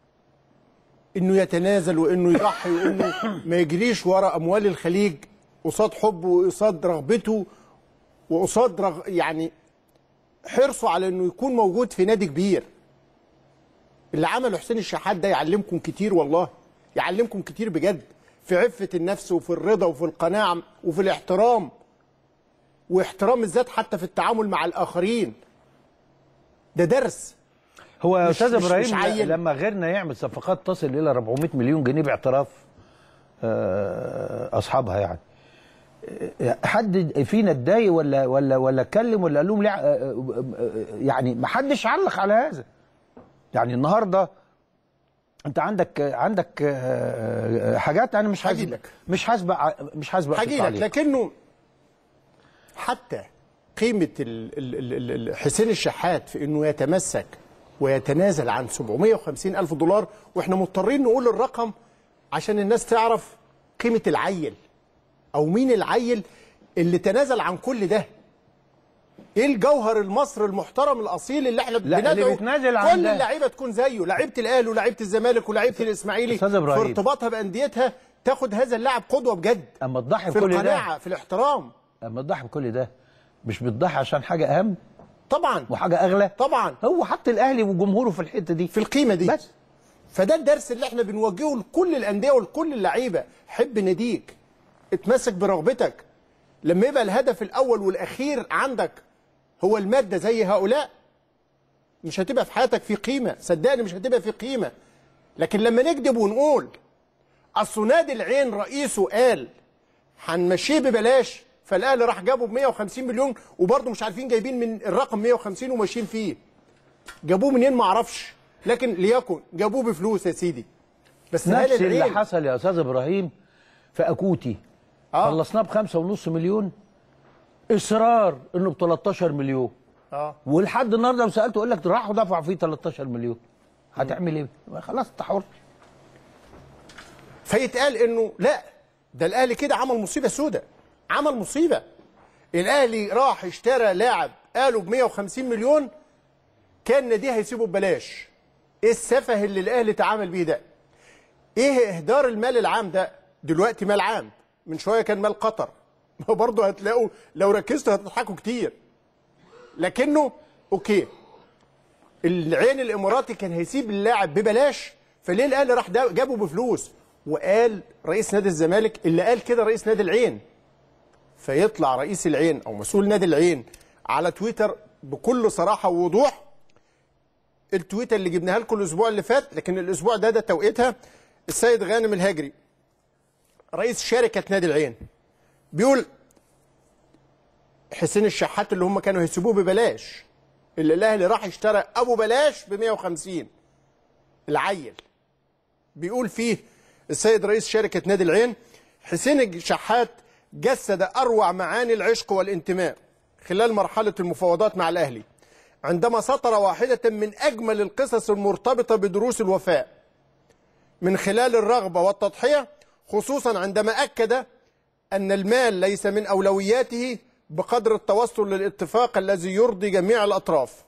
انه يتنازل وانه يضحي وانه ما يجريش ورا اموال الخليج قصاد حبه وقصاد رغبته وقصاد رغ... يعني حرصه على انه يكون موجود في نادي كبير. اللي عمله حسين الشحات ده يعلمكم كتير والله، يعلمكم كتير بجد، في عفة النفس وفي الرضا وفي القناعة وفي الاحترام، واحترام الذات حتى في التعامل مع الآخرين. ده درس. هو يا استاذ ابراهيم لما غيرنا يعمل صفقات تصل الى أربعمائة مليون جنيه باعتراف اصحابها، يعني حد فينا اتضايق ولا ولا ولا اتكلم ولا قال لهم لا؟ يعني ما حدش علق على هذا. يعني النهارده انت عندك عندك حاجات انا مش حاسب مش حاسبه مش حاسبه هاجي لك، لكنه حتى قيمه حسين الشحات في انه يتمسك ويتنازل عن سبعمائة وخمسين ألف دولار، واحنا مضطرين نقول الرقم عشان الناس تعرف قيمه العيل او مين العيل اللي تنازل عن كل ده. ايه الجوهر المصري المحترم الاصيل اللي احنا بندعو كل اللعيبه تكون زيه، لعيبه الاهلي ولعيبه الزمالك ولعيبه الاسماعيلي في ارتباطها بانديتها تاخد هذا اللاعب قدوه بجد. اما تضحي في بكل ده، القناعه، في الاحترام. اما تضحي بكل ده مش بتضحي عشان حاجه اهم طبعا وحاجه اغلى طبعا. هو حط الاهلي وجمهوره في الحته دي، في القيمه دي بس. فده الدرس اللي احنا بنوجهه لكل الانديه ولكل اللعيبه. حب ناديك، اتمسك برغبتك. لما يبقى الهدف الاول والاخير عندك هو الماده زي هؤلاء، مش هتبقى في حياتك في قيمه، صدقني مش هتبقى في قيمه. لكن لما نكذب ونقول اصل نادي العين رئيسه قال هنمشيه ببلاش، فالاهلي راح جابه ب مائة وخمسين مليون وبرضه مش عارفين جايبين من الرقم مائة وخمسين وماشيين فيه. جابوه منين ما اعرفش، لكن ليكن جابوه بفلوس يا سيدي. بس نفس اللي حصل يا استاذ ابراهيم في اكوتي، آه. خلصناه بخمسة ونص مليون، اصرار انه ب تلتاشر مليون. اه ولحد النهارده لو سالته يقول لك راحوا دفعوا فيه تلتاشر مليون. هتعمل ايه؟ خلاص انت حر. فيتقال انه لا، ده الاهلي كده عمل مصيبه سوداء، عمل مصيبه. الاهلي راح اشترى لاعب قالوا ب مائة وخمسين مليون، كان ناديه هيسيبه ببلاش. ايه السفه اللي الاهلي تعامل بيه ده؟ ايه اهدار المال العام ده؟ دلوقتي مال عام، من شويه كان مال قطر. ما برضه هتلاقوا لو ركزتوا هتضحكوا كتير. لكنه اوكي، العين الاماراتي كان هيسيب اللاعب ببلاش، فليه الاهلي راح جابه بفلوس؟ وقال رئيس نادي الزمالك اللي قال كده رئيس نادي العين. فيطلع رئيس العين او مسؤول نادي العين على تويتر بكل صراحه ووضوح، التويتر اللي جبناها لكم الاسبوع اللي فات، لكن الاسبوع ده ده توقيتها. السيد غانم الهجري رئيس شركه نادي العين بيقول حسين الشحات اللي هم كانوا هيسيبوه ببلاش، اللي الاهلي راح اشترى ابو بلاش ب مائة وخمسين العيل. بيقول فيه السيد رئيس شركه نادي العين حسين الشحات جسد اروع معاني العشق والانتماء خلال مرحله المفاوضات مع الاهلي، عندما سطر واحده من اجمل القصص المرتبطه بدروس الوفاء من خلال الرغبه والتضحيه، خصوصا عندما اكد ان المال ليس من اولوياته بقدر التوصل للاتفاق الذي يرضي جميع الاطراف.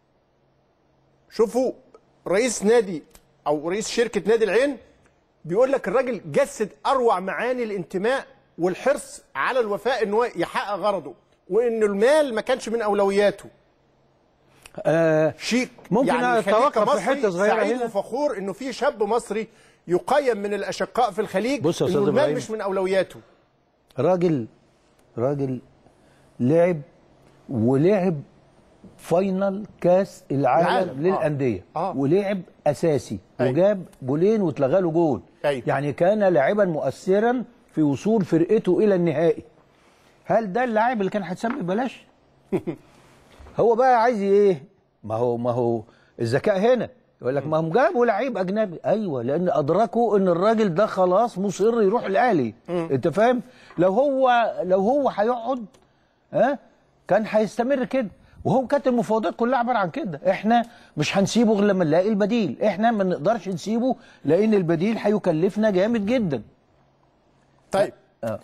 شوفوا رئيس نادي او رئيس شركه نادي العين بيقول لك الراجل جسد اروع معاني الانتماء والحرص على الوفاء، ان هو يحقق غرضه، وان المال ما كانش من اولوياته. آه شيك ممكن يعني اتوقف في حته صغيره سعيد هنا، وفخور انه في شاب مصري يقيم من الاشقاء في الخليج بص يا انه استاذ المال ابراهيم، مش من اولوياته. راجل راجل لعب ولعب فاينل كاس العالم العالم. للانديه آه. آه. ولعب اساسي أي. وجاب جولين واتلغى له جول. أي. يعني كان لاعبا مؤثرا في وصول فرقته الى النهائي. هل ده اللاعب اللي كان هيتسمى ببلاش؟ هو بقى عايز ايه؟ ما هو ما هو الذكاء هنا يقول لك ما هم جابوا لعيب اجنبي. ايوه، لان ادركوا ان الراجل ده خلاص مصر يروح الاهلي. انت فاهم؟ لو هو لو هو هيقعد ها كان هيستمر كده، وهو كانت المفاوضات كلها عباره عن كده. احنا مش هنسيبه غير لما نلاقي البديل، احنا ما نقدرش نسيبه لان البديل هيكلفنا جامد جدا. طيب آه.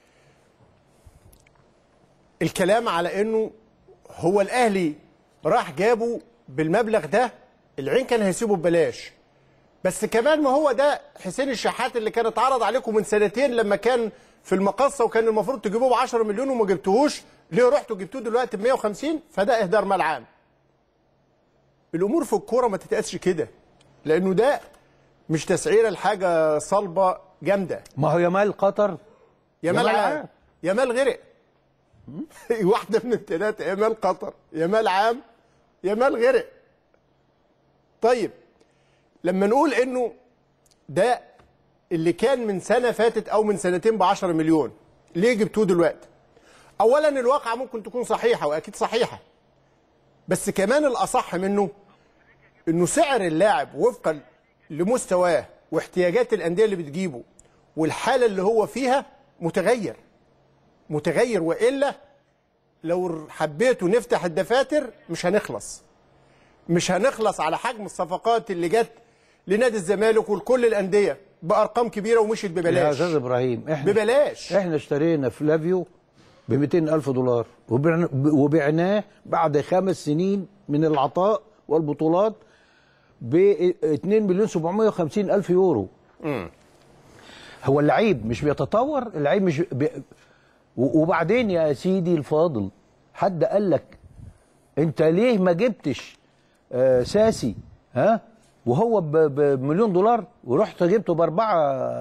الكلام على انه هو الاهلي راح جابه بالمبلغ ده، العين كان هيسيبه ببلاش. بس كمان ما هو ده حسين الشحات اللي كان اتعرض عليكم من سنتين لما كان في المقصه وكان المفروض تجيبوه ب عشرة مليون وما جبتوهوش، ليه رحتوا جبتوه دلوقتي ب مية وخمسين؟ فده اهدار مال عام. الامور في الكوره ما تتقاسش كده، لانه ده مش تسعيره لحاجه صلبه جامده. ما هو يا مال قطر يا مال عام يا مال غرق. واحده من الثلاثه، يا مال قطر يا مال عام يا مال غرق. طيب لما نقول انه ده اللي كان من سنه فاتت او من سنتين ب عشرة مليون، ليه جبتوه دلوقتي؟ اولا الواقعه ممكن تكون صحيحه واكيد صحيحه، بس كمان الاصح منه انه سعر اللاعب وفقا لمستواه واحتياجات الانديه اللي بتجيبه والحاله اللي هو فيها متغير متغير والا لو حبيتوا نفتح الدفاتر مش هنخلص مش هنخلص على حجم الصفقات اللي جت لنادي الزمالك ولكل الانديه بارقام كبيره ومشيت ببلاش. يا استاذ ابراهيم احنا ببلاش احنا اشترينا فلافيو ب مئتين ألف دولار وبعناه بعد خمس سنين من العطاء والبطولات ب اتنين مليون سبعمية وخمسين ألف يورو. امم هو اللعيب مش بيتطور، اللعيب مش بي... وبعدين يا سيدي الفاضل، حد قال لك انت ليه ما جبتش آه ساسي ها وهو بمليون دولار ورحت جبته باربعه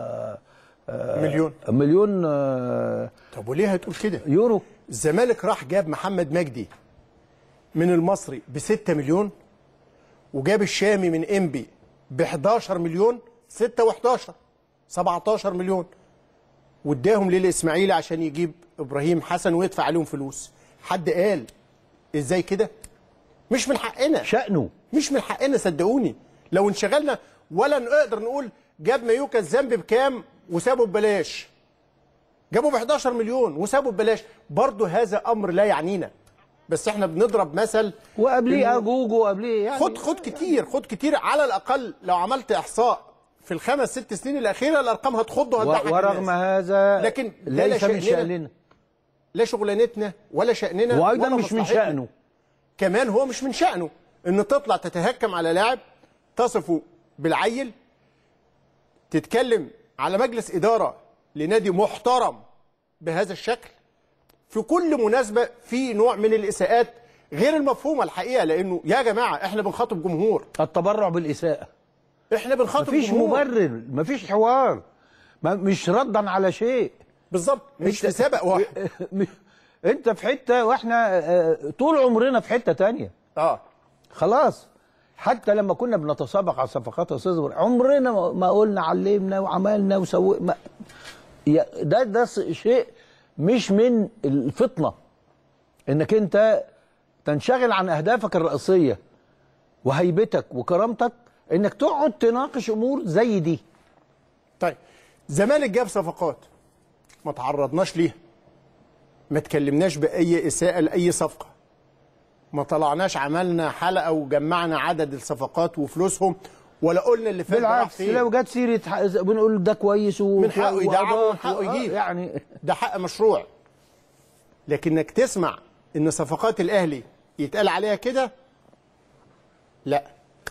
آه مليون مليون آه طب وليه هتقول كده؟ يورو. الزمالك راح جاب محمد مجدي من المصري ب ستة مليون وجاب الشامي من انبي ب حداشر مليون، ستة وحداشر سبعتاشر مليون، واداهم للاسماعيلي عشان يجيب ابراهيم حسن ويدفع عليهم فلوس. حد قال ازاي كده؟ مش من حقنا شأنه مش من حقنا صدقوني. لو انشغلنا ولا نقدر نقول جاب مايوكا الذنب بكام وسابه ببلاش، جابوا ب حداشر مليون وسابوا ببلاش، برضه هذا امر لا يعنينا، بس احنا بنضرب مثل وقبليه اجوجو وقبليه يعني خد خد كتير خد كتير على الاقل لو عملت احصاء في الخمس ست سنين الاخيره الارقام هتخض وهتضحك ورغم هذا لكن ليس من شأننا، لا شغلانتنا ولا شأننا وايضا مش من شأنه. كمان هو مش من شأنه ان تطلع تتهكم على لاعب، تصفه بالعيل، تتكلم على مجلس اداره لنادي محترم بهذا الشكل. في كل مناسبه في نوع من الاساءات غير المفهومه الحقيقه، لانه يا جماعه احنا بنخاطب جمهور. التبرع بالاساءه احنا بنخاطب مفيش جمهور، مبرر، مفيش حوار، مش ردا على شيء. بالظبط، مش في سبق واحد. انت في حته واحنا طول عمرنا في حته تانية. اه خلاص. حتى لما كنا بنتسابق على الصفقات يا استاذ عمرنا ما قلنا علمنا وعملنا وسوينا. ده ده شيء مش من الفطنه انك انت تنشغل عن اهدافك الرئيسيه وهيبتك وكرامتك انك تقعد تناقش امور زي دي. طيب الزمالك جاب صفقات ما تعرضناش ليها، ما تكلمناش باي اساءه لاي صفقه، ما طلعناش عملنا حلقه وجمعنا عدد الصفقات وفلوسهم ولا قلنا اللي فات راح فين. بالعكس لو جت سيره بنقول ده كويس من حقه يدعم، من حقه يجيب، يعني ده حق مشروع. لكنك تسمع ان صفقات الاهلي يتقال عليها كده، لا.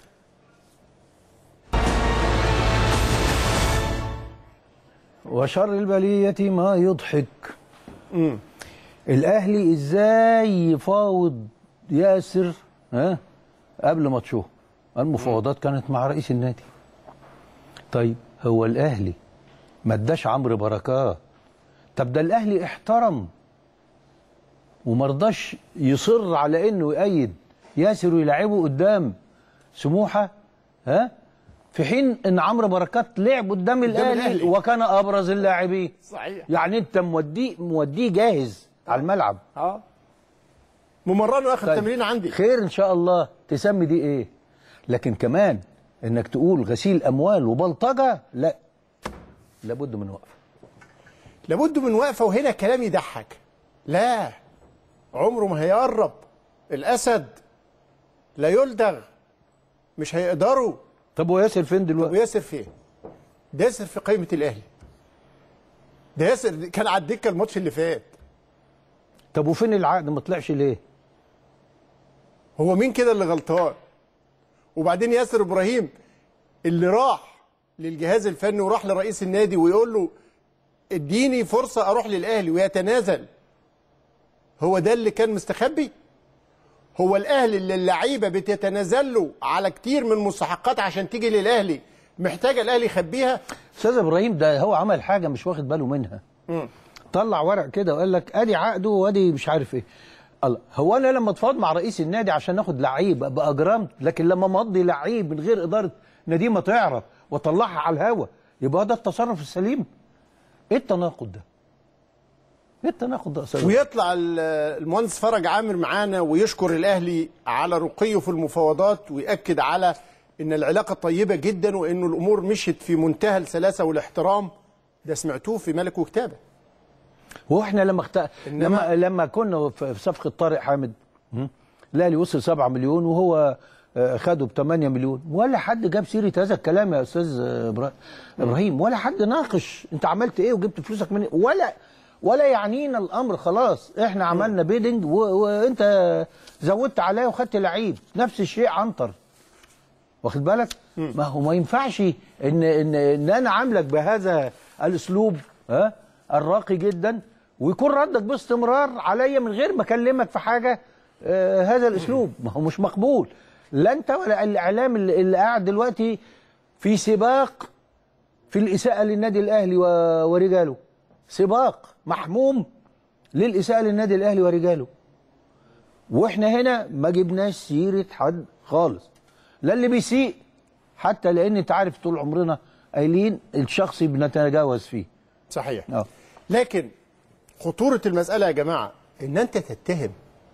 وشر البلية ما يضحك. امم الاهلي ازاي يفاوض ياسر ها قبل ماتشه؟ المفاوضات كانت مع رئيس النادي. طيب هو الاهلي ما اداش عمرو بركات؟ طب ده الاهلي احترم وما رضاش يصر على انه يأيد ياسر ويلعبه قدام سموحه، ها، في حين ان عمرو بركات لعب قدام الاهلي وكان ابرز اللاعبين. صحيح. يعني انت موديه موديه جاهز آه. على الملعب. اه ممرنه اخر طيب. تمرين عندي. خير ان شاء الله. تسمي دي ايه؟ لكن كمان انك تقول غسيل اموال وبلطجه، لا، لابد من وقفه. لابد من وقفه. وهنا كلام يضحك. لا، عمره ما هيقرب. الاسد لا يلدغ، مش هيقدروا. طب وياسر فين دلوقتي؟ طب وياسر فين؟ ده ياسر في قائمه الاهلي. ده ياسر كان على الدكه الماتش اللي فات. طب وفين العقد ما طلعش ليه؟ هو مين كده اللي غلطان؟ وبعدين ياسر ابراهيم اللي راح للجهاز الفني وراح لرئيس النادي ويقول له اديني فرصه اروح للاهلي ويتنازل، هو ده اللي كان مستخبي؟ هو الاهلي اللي اللعيبه بتتنازل له على كتير من المستحقات عشان تيجي للاهلي محتاجه الاهلي يخبيها؟ استاذ ابراهيم ده هو عمل حاجه مش واخد باله منها. م. طلع ورق كده وقال لك ادي عقده وادي مش عارف ايه. الله، هو انا لما اتفاوض مع رئيس النادي عشان ناخد لعيب ابقى اجرمت، لكن لما مضي لعيب من غير اداره نادي ما تعرف واطلعها على الهوا يبقى ده التصرف السليم؟ ايه التناقض ده؟ ايه التناقض ده استاذ؟ ويطلع المهندس فرج عامر معانا ويشكر الاهلي على رقيه في المفاوضات ويأكد على ان العلاقه طيبه جدا وانه الامور مشت في منتهى السلاسه والاحترام. ده سمعتوه في ملك وكتابه. هو احنا لما اخت... لما لما كنا في صفقه طارق حامد الاهلي وصل سبعة مليون وهو خده ب ثمانية مليون، ولا حد جاب سيره هذا الكلام يا استاذ ابراهيم، ولا حد ناقش انت عملت ايه وجبت فلوسك منين، ولا ولا يعنينا الامر. خلاص احنا عملنا بيدنج و... وانت زودت عليا وخدت لعيب. نفس الشيء عنتر، واخد بالك؟ ما هو ما ينفعش ان ان ان انا عاملك بهذا الاسلوب ها الراقي جدا ويكون ردك باستمرار عليا من غير ما اكلمك في حاجه. آه هذا الاسلوب ما هو مش مقبول. لا انت ولا الاعلام اللي, اللي قاعد دلوقتي في سباق في الاساءه للنادي الاهلي ورجاله، سباق محموم للاساءه للنادي الاهلي ورجاله، واحنا هنا ما جبناش سيره حد خالص، لا اللي بيسيء حتى، لان انت عارف طول عمرنا قايلين الشخصي بنتجاوز فيه. صحيح. أوه. لكن خطوره المساله يا جماعه ان انت تتهم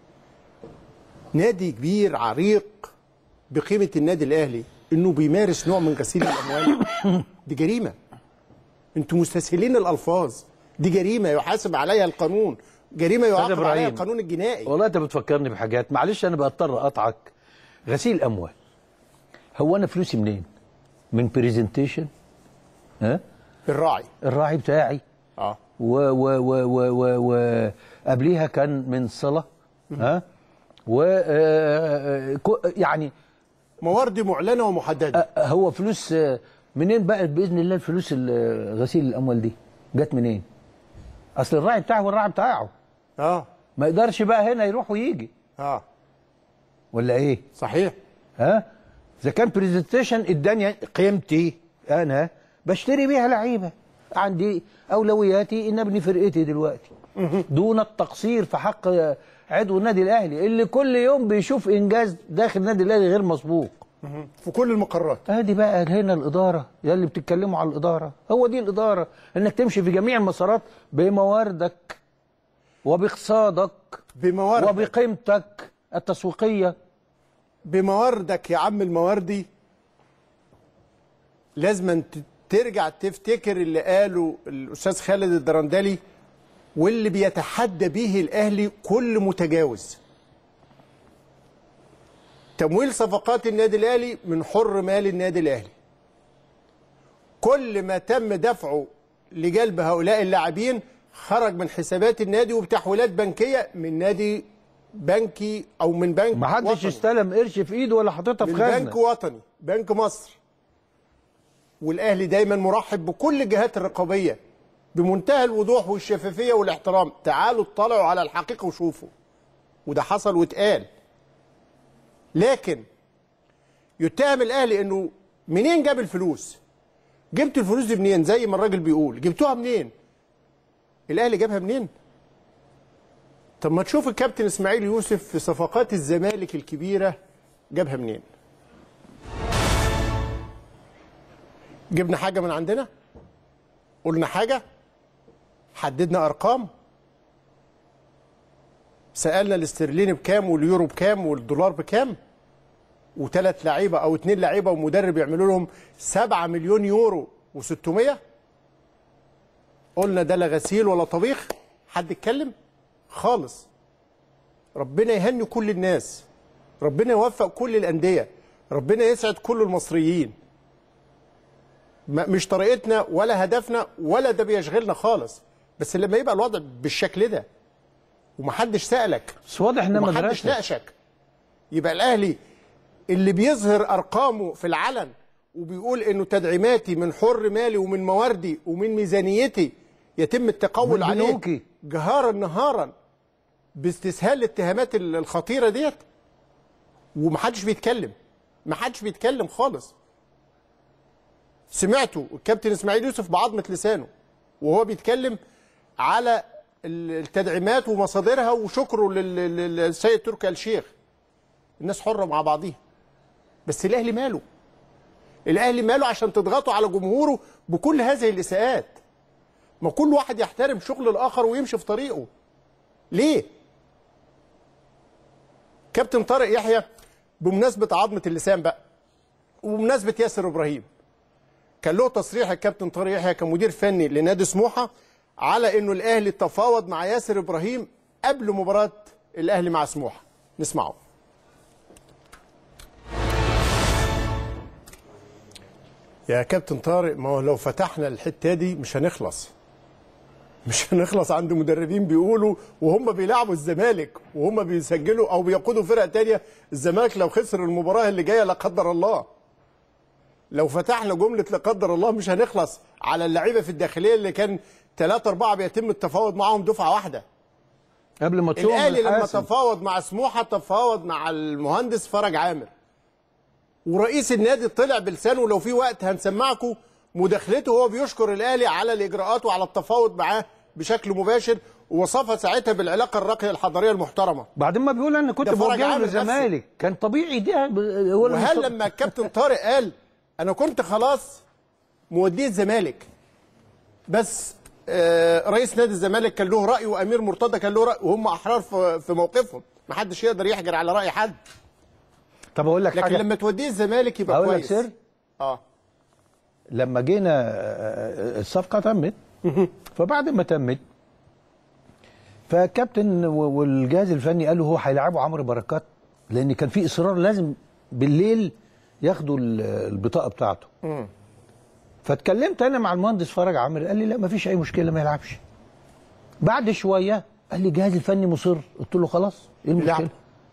نادي كبير عريق بقيمه النادي الاهلي انه بيمارس نوع من غسيل الاموال. دي جريمه. انتوا مستسهلين الالفاظ. دي جريمه يحاسب عليها القانون، جريمه يعاقب عليها القانون الجنائي. والله انت بتفكرني بحاجات، معلش انا بضطر اقطعك. غسيل اموال، هو انا فلوسي منين؟ من بريزنتيشن؟ ها؟ الراعي الراعي بتاعي. اه و و و و و وقبليها كان من صله. ها؟ و يعني مواردي معلنه ومحدده. هو فلوس منين بقى باذن الله؟ الفلوس غسيل الاموال دي جت منين؟ اصل الراعي بتاعه والراعي بتاعه. اه ما يقدرش بقى هنا يروح ويجي. اه ولا ايه؟ صحيح. ها؟ اذا كان برزنتيشن اداني قيمتي انا بشتري بيها لعيبه، عندي اولوياتي ان ابني فرقتي دلوقتي دون التقصير في حق عضو النادي الاهلي اللي كل يوم بيشوف انجاز داخل النادي الاهلي غير مسبوق في كل المقرات. ادي بقى هنا الاداره، يا اللي بتتكلموا على الاداره، هو دي الاداره، انك تمشي في جميع المسارات بمواردك وباقتصادك بمواردك وبقيمتك التسويقيه. بمواردك يا عم المواردي. لازم ترجع تفتكر اللي قاله الاستاذ خالد الدرندلي واللي بيتحدى به الاهلي كل متجاوز. تمويل صفقات النادي الاهلي من حر مال النادي الاهلي. كل ما تم دفعه لجلب هؤلاء اللاعبين خرج من حسابات النادي وبتحويلات بنكيه من نادي بنكي او من بنك ما حدش استلم قرش في ايده ولا حاططها في خزنه. بنك وطني، بنك مصر. والاهلي دايما مرحب بكل الجهات الرقابيه بمنتهى الوضوح والشفافيه والاحترام. تعالوا اطلعوا على الحقيقه وشوفوا. وده حصل واتقال. لكن يتهم الاهلي انه منين جاب الفلوس؟ جبت الفلوس دي منين؟ زي ما الراجل بيقول، جبتوها منين؟ الاهلي جابها منين؟ طب ما تشوف الكابتن اسماعيل يوسف في صفقات الزمالك الكبيره جابها منين؟ جبنا حاجه من عندنا؟ قلنا حاجه؟ حددنا ارقام؟ سالنا الاسترليني بكام واليورو بكام والدولار بكام؟ وثلاث لعيبه او اثنين لعيبه ومدرب يعملوا لهم سبعة مليون يورو وستمية؟ قلنا ده لا غسيل ولا طبيخ؟ حد اتكلم؟ خالص. ربنا يهني كل الناس، ربنا يوفق كل الانديه، ربنا يسعد كل المصريين. مش طريقتنا ولا هدفنا ولا ده بيشغلنا خالص، بس لما يبقى الوضع بالشكل ده ومحدش سألك بس واضح ان ومحدش ناقشك، يبقى الاهلي اللي بيظهر ارقامه في العلن وبيقول انه تدعيماتي من حر مالي ومن مواردي ومن ميزانيتي يتم التقول عليه جهارا نهارا باستسهال الاتهامات الخطيره ديت، ومحدش بيتكلم، محدش بيتكلم خالص. سمعتوا الكابتن اسماعيل يوسف بعضمه لسانه وهو بيتكلم على التدعيمات ومصادرها وشكره للسيد تركي آل الشيخ. الناس حره مع بعضيها، بس الاهلي ماله؟ الاهلي ماله عشان تضغطوا على جمهوره بكل هذه الاساءات؟ ما كل واحد يحترم شغل الاخر ويمشي في طريقه. ليه؟ كابتن طارق يحيى بمناسبه عظمه اللسان بقى وبمناسبه ياسر ابراهيم، كان له تصريح الكابتن طارق يحيى كمدير فني لنادي سموحه على انه الاهلي تفاوض مع ياسر ابراهيم قبل مباراه الاهلي مع سموحه. نسمعه. يا كابتن طارق، ما هو لو فتحنا الحته دي مش هنخلص، مش هنخلص. عند مدربين بيقولوا وهم بيلعبوا الزمالك وهم بيسجلوا او بيقودوا فرقه ثانيه، الزمالك لو خسر المباراه اللي جايه لا قدر الله. لو فتحنا جمله لا قدر الله مش هنخلص على اللعيبه في الداخليه اللي كان ثلاثة أربعة بيتم التفاوض معاهم دفعه واحده. قبل ما تشوف الاهلي لما تفاوض مع سموحه تفاوض مع المهندس فرج عامر، ورئيس النادي طلع بلسانه، لو في وقت هنسمعكم مداخلته وهو بيشكر الاهلي على الاجراءات وعلى التفاوض معاه بشكل مباشر، ووصفها ساعتها بالعلاقه الراقيه الحضاريه المحترمه. بعدين ما بيقول انا كنت بوجهه للزمالك، كان طبيعي ده هو. وهل لما الكابتن طارق قال انا كنت خلاص موديه الزمالك، بس آه رئيس نادي الزمالك كان له راي وامير مرتضى كان له راي، وهم احرار في موقفهم، ما حدش يقدر يحجر على راي حد. طب اقول لك لكن حاجه، لكن لما توديه الزمالك يبقى أقول كويس. لك سر؟ اه لما جينا الصفقه تمت، فبعد ما تمت فالكابتن والجهاز الفني قالوا هو هيلعبوا عمرو بركات، لان كان في اصرار لازم بالليل ياخدوا البطاقه بتاعته. امم فاتكلمت انا مع المهندس فرج عامر، قال لي لا ما فيش اي مشكله ما يلعبش. بعد شويه قال لي الجهاز الفني مصر، قلت له خلاص ايه المشكله؟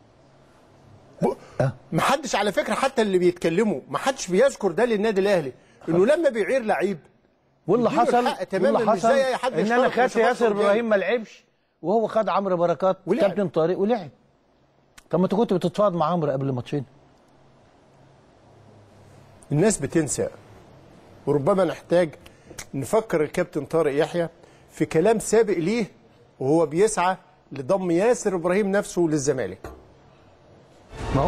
أه؟ ما حدش على فكره، حتى اللي بيتكلموا ما حدش بيذكر ده للنادي الاهلي، انه لما بيعير لعيب واللي حصل واللي حصل زي أي حد ان انا خدت ياسر ابراهيم ما لعبش، وهو خد عمرو بركات كابتن طارق ولعب. طب ما انت كنت بتتفاوض مع عمرو قبل ماتشين. الناس بتنسى، وربما نحتاج نفكر الكابتن طارق يحيى في كلام سابق ليه وهو بيسعى لضم ياسر ابراهيم نفسه للزمالك. ما هو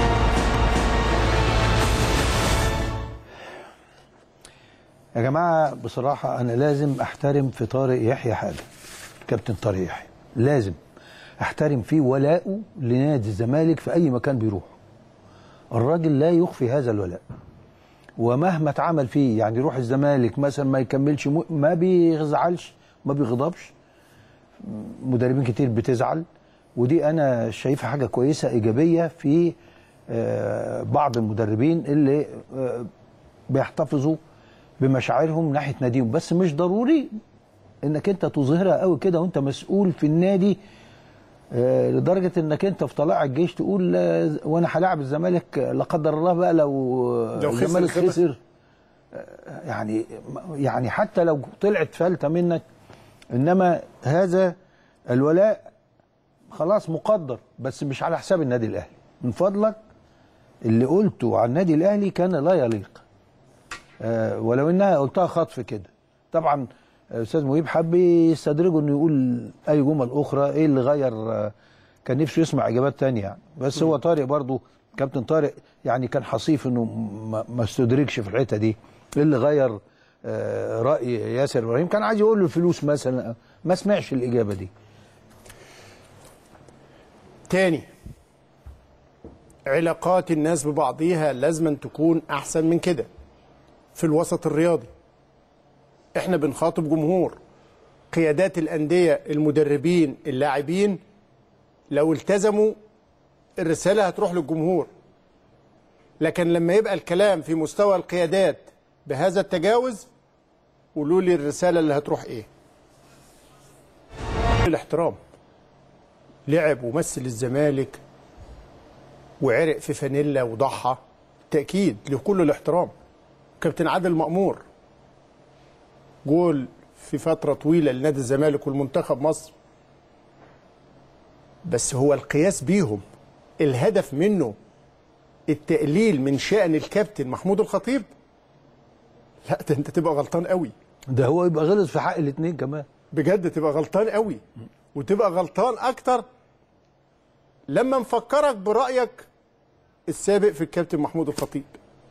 يا جماعه بصراحه انا لازم احترم في طارق يحيى حاجه، كابتن طارق يحيى لازم احترم فيه ولاءه لنادي الزمالك في اي مكان بيروح. الراجل لا يخفي هذا الولاء، ومهما اتعمل فيه، يعني يروح الزمالك مثلا ما يكملش م... ما بيزعلش ما بيغضبش. مدربين كتير بتزعل، ودي انا شايفها حاجه كويسه ايجابيه في بعض المدربين اللي بيحتفظوا بمشاعرهم ناحيه ناديهم، بس مش ضروري انك انت تظهرها قوي كده وانت مسؤول في النادي، لدرجه انك انت في طلائع الجيش تقول وانا هلاعب الزمالك لا قدر الله بقى لو, لو الزمالك خسر, خسر يعني يعني حتى لو طلعت فلته منك، انما هذا الولاء خلاص مقدر، بس مش على حساب النادي الاهلي. من فضلك اللي قلته عن النادي الاهلي كان لا يليق، أه ولو انها قلتها خطف كده. طبعا استاذ مهيب حب يستدرجه انه يقول اي جمل اخرى، ايه اللي غير؟ أه كان نفسه يسمع اجابات ثانيه يعني. بس هو طارق برضو كابتن طارق يعني كان حصيف انه ما استدركش في الحته دي. ايه اللي غير أه راي ياسر ابراهيم؟ كان عايز يقول له الفلوس مثلا، ما سمعش الاجابه دي. تاني، علاقات الناس ببعضيها لازم تكون احسن من كده في الوسط الرياضي. احنا بنخاطب جمهور، قيادات الانديه، المدربين، اللاعبين، لو التزموا الرساله هتروح للجمهور. لكن لما يبقى الكلام في مستوى القيادات بهذا التجاوز، قولوا لي الرساله اللي هتروح ايه؟ الاحترام. لعب ومثل الزمالك وعرق في فانيلا وضحى، بالتاكيد له كل الاحترام، وكابتن عادل مأمور جول في فترة طويلة لنادي الزمالك والمنتخب مصر، بس هو القياس بيهم الهدف منه التقليل من شأن الكابتن محمود الخطيب، لا ده انت تبقى غلطان قوي. ده هو يبقى غلط في حق الاثنين كمان، بجد تبقى غلطان قوي، وتبقى غلطان اكتر لما نفكرك برأيك السابق في الكابتن محمود الخطيب.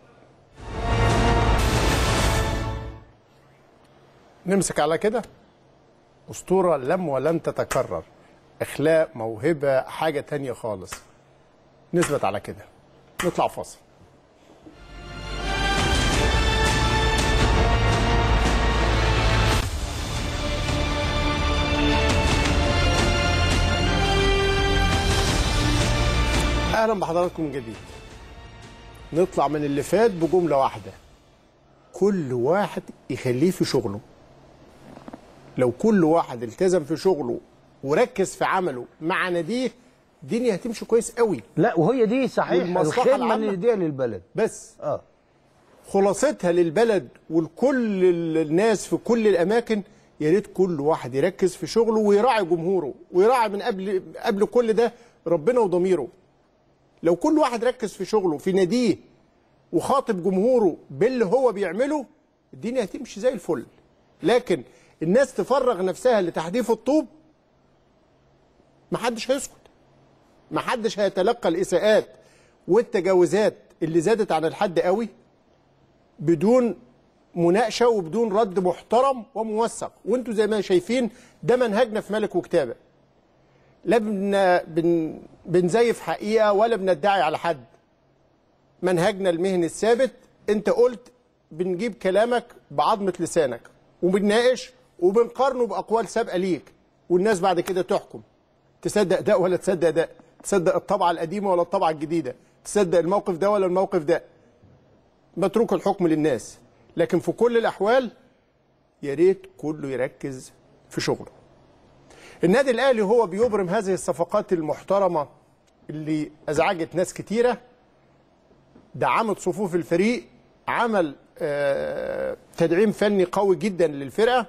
نمسك على كده، أسطورة لم ولن تتكرر، اخلاق، موهبة، حاجة تانية خالص. نثبت على كده، نطلع فاصل. اهلا بحضراتكم من جديد. نطلع من اللي فات بجمله واحده، كل واحد يخليه في شغله. لو كل واحد التزم في شغله وركز في عمله مع ناديه، الدنيا هتمشي كويس قوي. لا وهي دي صحيح الخدمه اللي دي للبلد، بس اه خلاصتها للبلد ولكل الناس في كل الاماكن. يا ريت كل واحد يركز في شغله ويراعي جمهوره، ويراعي من قبل قبل كل ده ربنا وضميره. لو كل واحد ركز في شغله في ناديه وخاطب جمهوره باللي هو بيعمله، الدنيا هتمشي زي الفل. لكن الناس تفرغ نفسها لتحديف الطوب، محدش هيسكت، محدش هيتلقى الإساءات والتجاوزات اللي زادت عن الحد قوي بدون مناقشة وبدون رد محترم وموثق. وانتوا زي ما شايفين ده منهجنا في ملك وكتابة، لا بن بن بنزيف حقيقة ولا بندعي على حد. منهجنا المهني الثابت، انت قلت بنجيب كلامك بعظمة لسانك وبنناقش وبنقارنه بأقوال سابقة ليك، والناس بعد كده تحكم، تصدق ده ولا تصدق ده، تصدق الطبعة القديمة ولا الطبعة الجديدة، تصدق الموقف ده ولا الموقف ده. متروك الحكم للناس. لكن في كل الأحوال يا ريت كله يركز في شغله. النادي الأهلي هو بيبرم هذه الصفقات المحترمة اللي أزعجت ناس كتيرة، دعمت صفوف الفريق، عمل تدعيم فني قوي جدا للفرقة،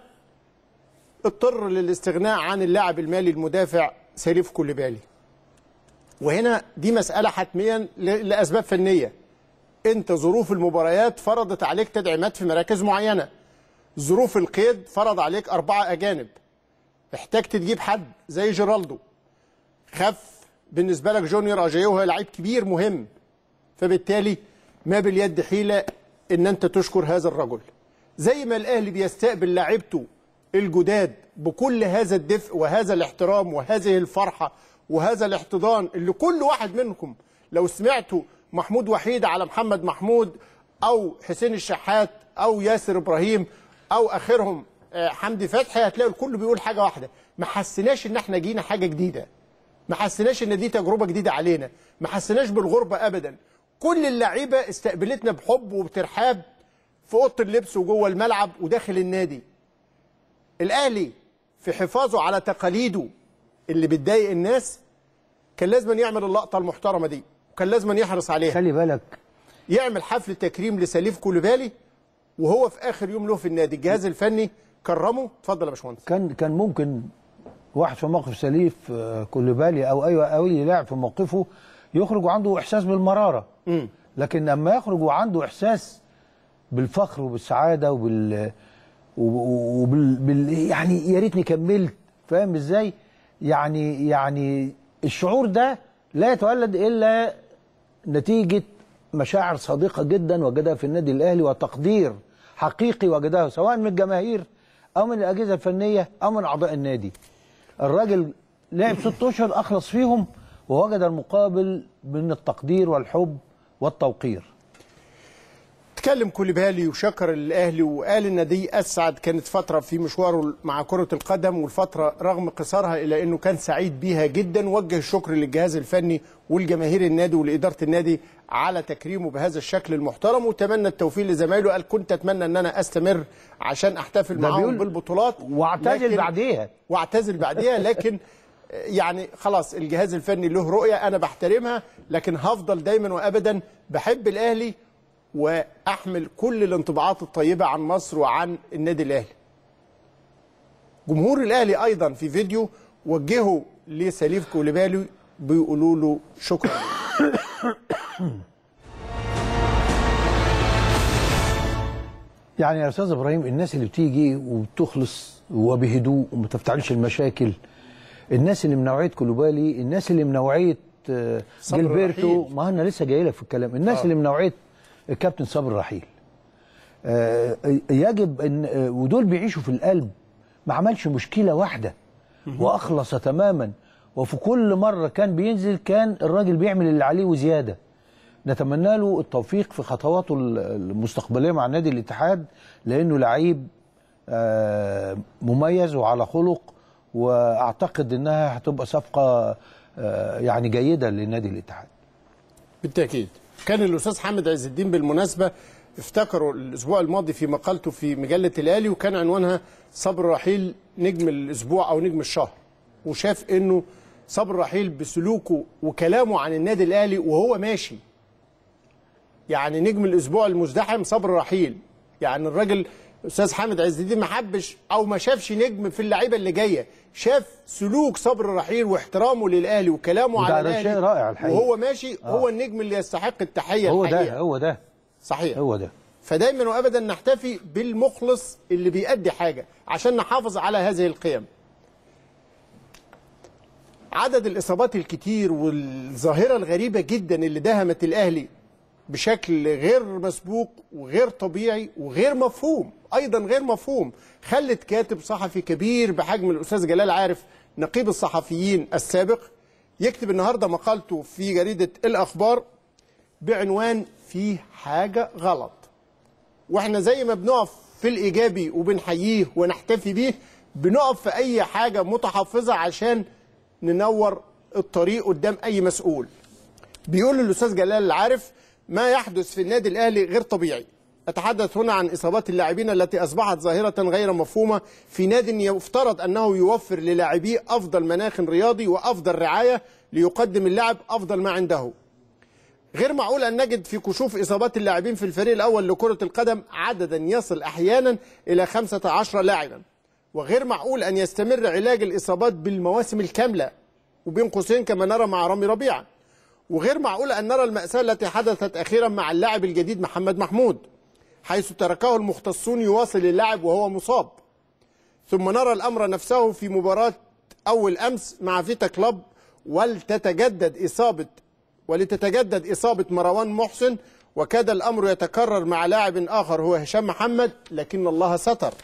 اضطر للاستغناء عن اللاعب المالي المدافع سليف كوليبالي. وهنا دي مسألة حتميا لأسباب فنية. انت ظروف المباريات فرضت عليك تدعيمات في مراكز معينة، ظروف القيد فرض عليك أربعة أجانب، احتاجت تجيب حد زي جيرالدو، خف بالنسبة لك جونيور أجاييه وهو لعيب كبير مهم، فبالتالي ما باليد حيلة ان انت تشكر هذا الرجل. زي ما الأهلي بيستقبل لاعبته الجداد بكل هذا الدفء وهذا الاحترام وهذه الفرحة وهذا الاحتضان اللي كل واحد منكم لو سمعتوا محمود وحيد على محمد محمود أو حسين الشحات أو ياسر إبراهيم أو آخرهم حمدي فتحي، هتلاقوا الكل بيقول حاجة واحدة، ما حسناش إن احنا جينا حاجة جديدة، ما حسناش إن دي تجربة جديدة علينا، ما حسناش بالغربة أبدا. كل اللعيبة استقبلتنا بحب وبترحاب في أوضة اللبس وجوه الملعب وداخل النادي. الأهلي في حفاظه على تقاليده اللي بتضايق الناس كان لازم يعمل اللقطة المحترمة دي، وكان لازم يحرص عليها. خلي بالك يعمل حفل تكريم لسليف كوليبالي وهو في آخر يوم له في النادي، الجهاز الفني كرمه. اتفضل يا باشمهندس. كان كان ممكن واحد في موقف سليف كوليبالي او اي اي لاعب في موقفه يخرج وعنده احساس بالمراره، م. لكن لما يخرج وعنده احساس بالفخر وبالسعاده وبال وبال بال... يعني يا ريتني كملت، فاهم ازاي؟ يعني يعني الشعور ده لا يتولد الا نتيجه مشاعر صادقه جدا وجدها في النادي الاهلي وتقدير حقيقي وجدها سواء من الجماهير او من الاجهزه الفنيه او من اعضاء النادي. الراجل لعب ست اشهر اخلص فيهم ووجد المقابل من التقدير والحب والتوقير. تكلم كوليبالي وشكر الاهلي وقال ان دي اسعد كانت فتره في مشواره مع كره القدم، والفتره رغم قصرها الا انه كان سعيد بيها جدا. وجه الشكر للجهاز الفني والجماهير النادي ولاداره النادي على تكريمه بهذا الشكل المحترم، وتمنى التوفيق لزمايله. قال كنت اتمنى ان انا استمر عشان احتفل معاهم بالبطولات واعتزل بعديها واعتزل بعديها لكن يعني خلاص الجهاز الفني له رؤيه انا بحترمها، لكن هفضل دايما وابدا بحب الاهلي واحمل كل الانطباعات الطيبه عن مصر وعن النادي الاهلي. جمهور الاهلي ايضا في فيديو وجهوا لسليف كوليبالي بيقولوا له شكرا. يعني يا استاذ ابراهيم، الناس اللي بتيجي وبتخلص وبهدوء وما تفتعلش المشاكل، الناس اللي من نوعيه كوليبالي، الناس اللي من نوعيه جilberto، ما انا لسه جاي لك في الكلام، الناس آه. اللي من نوعيه الكابتن صبري رحيل، آه يجب ان ودول بيعيشوا في القلب، ما عملش مشكله واحده واخلص تماما، وفي كل مره كان بينزل كان الراجل بيعمل اللي عليه وزياده. نتمنى له التوفيق في خطواته المستقبليه مع نادي الاتحاد، لانه لعيب آه مميز وعلى خلق، واعتقد انها هتبقى صفقه آه يعني جيده لنادي الاتحاد. بالتاكيد. كان الاستاذ حامد عز الدين بالمناسبه افتكروا الاسبوع الماضي في مقالته في مجله الاهلي، وكان عنوانها صبري رحيل نجم الاسبوع او نجم الشهر، وشاف انه صبري رحيل بسلوكه وكلامه عن النادي الاهلي وهو ماشي، يعني نجم الاسبوع المزدحم صبري رحيل. يعني الراجل استاذ حامد عز الدين ما حبش او ما شافش نجم في اللعيبه اللي جايه، شاف سلوك صبري رحيل واحترامه للاهلي وكلامه على الاهلي، شيء رائع الحقيقه، وهو ماشي آه. هو النجم اللي يستحق التحيه هو الحقيقه. ده هو ده صحيح، هو ده. فدايما وابدا نحتفي بالمخلص اللي بيأدي حاجه عشان نحافظ على هذه القيم. عدد الاصابات الكتير والظاهره الغريبه جدا اللي دهمت الاهلي بشكل غير مسبوق وغير طبيعي وغير مفهوم، ايضا غير مفهوم، خلت كاتب صحفي كبير بحجم الاستاذ جلال عارف نقيب الصحفيين السابق يكتب النهارده مقالته في جريده الاخبار بعنوان فيه حاجه غلط. واحنا زي ما بنقف في الايجابي وبنحييه ونحتفي بيه، بنقف في اي حاجه متحفظه عشان ننور الطريق قدام اي مسؤول. بيقول الاستاذ جلال عارف: ما يحدث في النادي الاهلي غير طبيعي. اتحدث هنا عن اصابات اللاعبين التي اصبحت ظاهره غير مفهومه في نادي يفترض انه يوفر للاعبيه افضل مناخ رياضي وافضل رعايه ليقدم اللاعب افضل ما عنده. غير معقول ان نجد في كشوف اصابات اللاعبين في الفريق الاول لكره القدم عددا يصل احيانا الى خمسة عشر لاعبا، وغير معقول ان يستمر علاج الاصابات بالمواسم الكامله، وبين قوسين كما نرى مع رامي ربيعه. وغير معقول أن نرى المأساة التي حدثت أخيرا مع اللاعب الجديد محمد محمود، حيث تركه المختصون يواصل اللاعب وهو مصاب. ثم نرى الأمر نفسه في مباراة أول أمس مع فيتا كلوب، ولتتجدد إصابة ولتتجدد إصابة مروان محسن، وكاد الأمر يتكرر مع لاعب آخر هو هشام محمد، لكن الله ستر.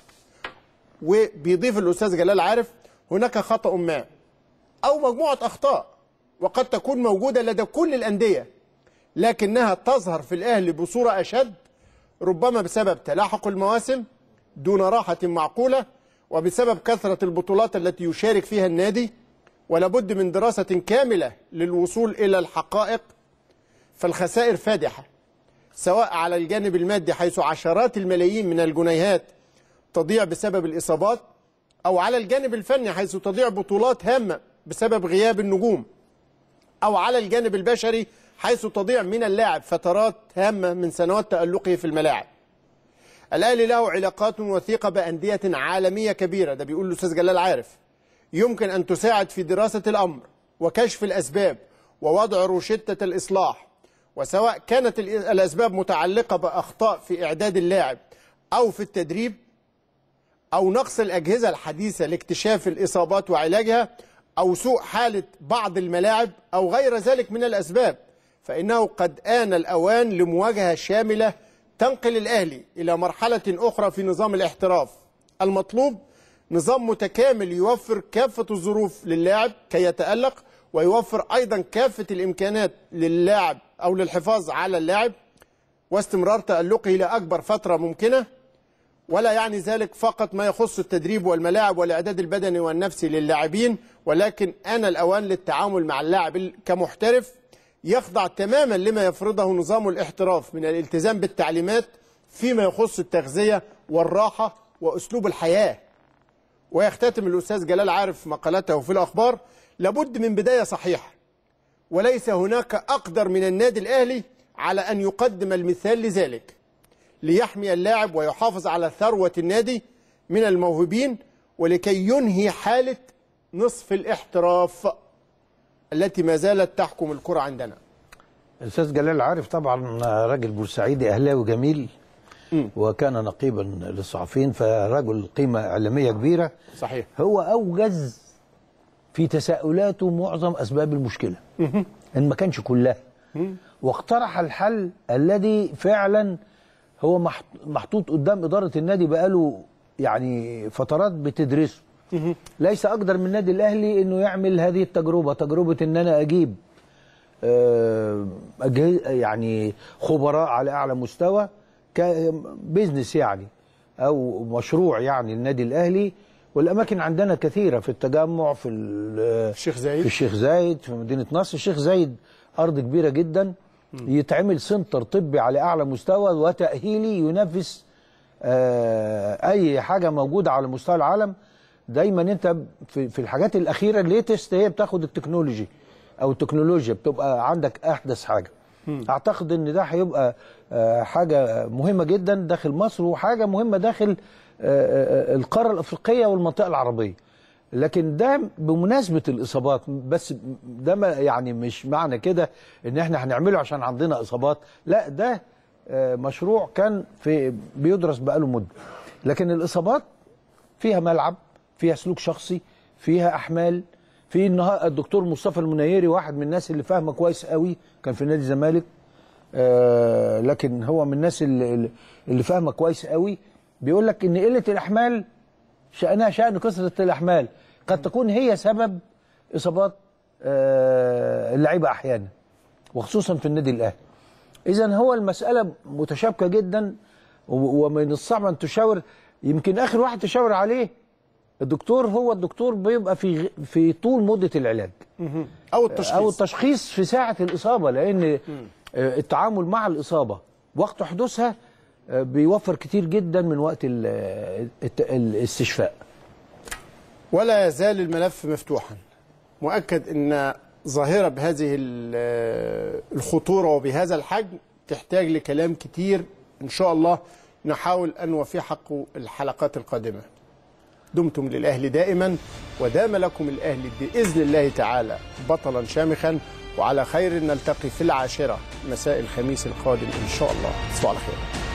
وبيضيف الأستاذ جلال عارف: هناك خطأ ما أو مجموعة أخطاء وقد تكون موجودة لدى كل الأندية، لكنها تظهر في الأهلي بصورة أشد، ربما بسبب تلاحق المواسم دون راحة معقولة، وبسبب كثرة البطولات التي يشارك فيها النادي، ولابد من دراسة كاملة للوصول إلى الحقائق. فالخسائر فادحة، سواء على الجانب المادي حيث عشرات الملايين من الجنيهات تضيع بسبب الإصابات، أو على الجانب الفني حيث تضيع بطولات هامة بسبب غياب النجوم، أو على الجانب البشري حيث تضيع من اللاعب فترات هامة من سنوات تألقه في الملاعب. الأهلي له علاقات وثيقة بأندية عالمية كبيرة، ده بيقول الأستاذ جلال عارف، يمكن أن تساعد في دراسة الأمر وكشف الأسباب ووضع روشتة الإصلاح، وسواء كانت الأسباب متعلقة بأخطاء في إعداد اللاعب أو في التدريب أو نقص الأجهزة الحديثة لاكتشاف الإصابات وعلاجها أو سوء حالة بعض الملاعب أو غير ذلك من الأسباب، فإنه قد آن الأوان لمواجهة شاملة تنقل الأهلي إلى مرحلة أخرى في نظام الاحتراف. المطلوب نظام متكامل يوفر كافة الظروف للاعب كي يتألق، ويوفر أيضا كافة الإمكانات للاعب أو للحفاظ على اللاعب واستمرار تألقه لأكبر فترة ممكنة. ولا يعني ذلك فقط ما يخص التدريب والملاعب والإعداد البدني والنفسي للاعبين، ولكن آن الأوان للتعامل مع اللاعب كمحترف يخضع تماما لما يفرضه نظام الاحتراف من الالتزام بالتعليمات فيما يخص التغذية والراحة وأسلوب الحياة. ويختتم الأستاذ جلال عارف مقالته في الأخبار: لابد من بداية صحيحة، وليس هناك أقدر من النادي الأهلي على أن يقدم المثال لذلك ليحمي اللاعب ويحافظ على ثروة النادي من الموهوبين، ولكي ينهي حالة نصف الاحتراف التي ما زالت تحكم الكرة عندنا. الأستاذ جلال عارف طبعا راجل بورسعيدي أهلاوي جميل، م. وكان نقيبا للصحفيين، فرجل قيمة إعلامية كبيرة. صحيح. هو أوجز في تساؤلاته معظم أسباب المشكلة م. إن ما كانش كلها، م. واقترح الحل الذي فعلا هو محطوط قدام إدارة النادي بقاله يعني فترات بتدرسه. م. ليس أقدر من النادي الأهلي إنه يعمل هذه التجربة، تجربة إن أنا أجيب يعني خبراء على أعلى مستوى كبزنس يعني أو مشروع يعني النادي الأهلي. والأماكن عندنا كثيرة في التجمع، في الشيخ زايد، في الشيخ زايد، في مدينة نصر. الشيخ زايد أرض كبيرة جدا، يتعمل سنتر طبي على أعلى مستوى وتأهيلي ينافس أي حاجة موجودة على مستوى العالم. دايما أنت في, في الحاجات الأخيرة الليتست هي بتاخد التكنولوجي أو التكنولوجيا، بتبقى عندك أحدث حاجة. م. أعتقد إن ده هيبقى حاجة مهمة جدا داخل مصر، وحاجة مهمة داخل القارة الأفريقية والمنطقة العربية. لكن ده بمناسبة الإصابات بس، ده ما يعني مش معنى كده إن إحنا هنعمله عشان عندنا إصابات، لا، ده مشروع كان في بيدرس بقاله مدة. لكن الإصابات فيها ملعب، فيها سلوك شخصي، فيها أحمال. في النهارده الدكتور مصطفى المنيري واحد من الناس اللي فاهمه كويس قوي، كان في نادي الزمالك، آه لكن هو من الناس اللي, اللي فاهمه كويس قوي، بيقول لك ان قله الاحمال شانها شان كثره الاحمال قد تكون هي سبب اصابات آه اللعيبه احيانا، وخصوصا في النادي الاهلي. اذا هو المساله متشابكه جدا، ومن الصعب ان تشاور. يمكن اخر واحد تشاور عليه الدكتور، هو الدكتور بيبقى في في طول مده العلاج او التشخيص او التشخيص في ساعه الاصابه، لان التعامل مع الاصابه وقت حدوثها بيوفر كتير جدا من وقت الاستشفاء. ولا يزال الملف مفتوحا. مؤكد ان ظاهره بهذه الخطوره وبهذا الحجم تحتاج لكلام كتير، ان شاء الله نحاول ان نوفي حقه الحلقات القادمه. دمتم للأهلي دائما، ودام لكم الأهلي بإذن الله تعالى بطلا شامخا، وعلى خير نلتقي في العاشرة مساء الخميس القادم إن شاء الله. تصبحوا على خير.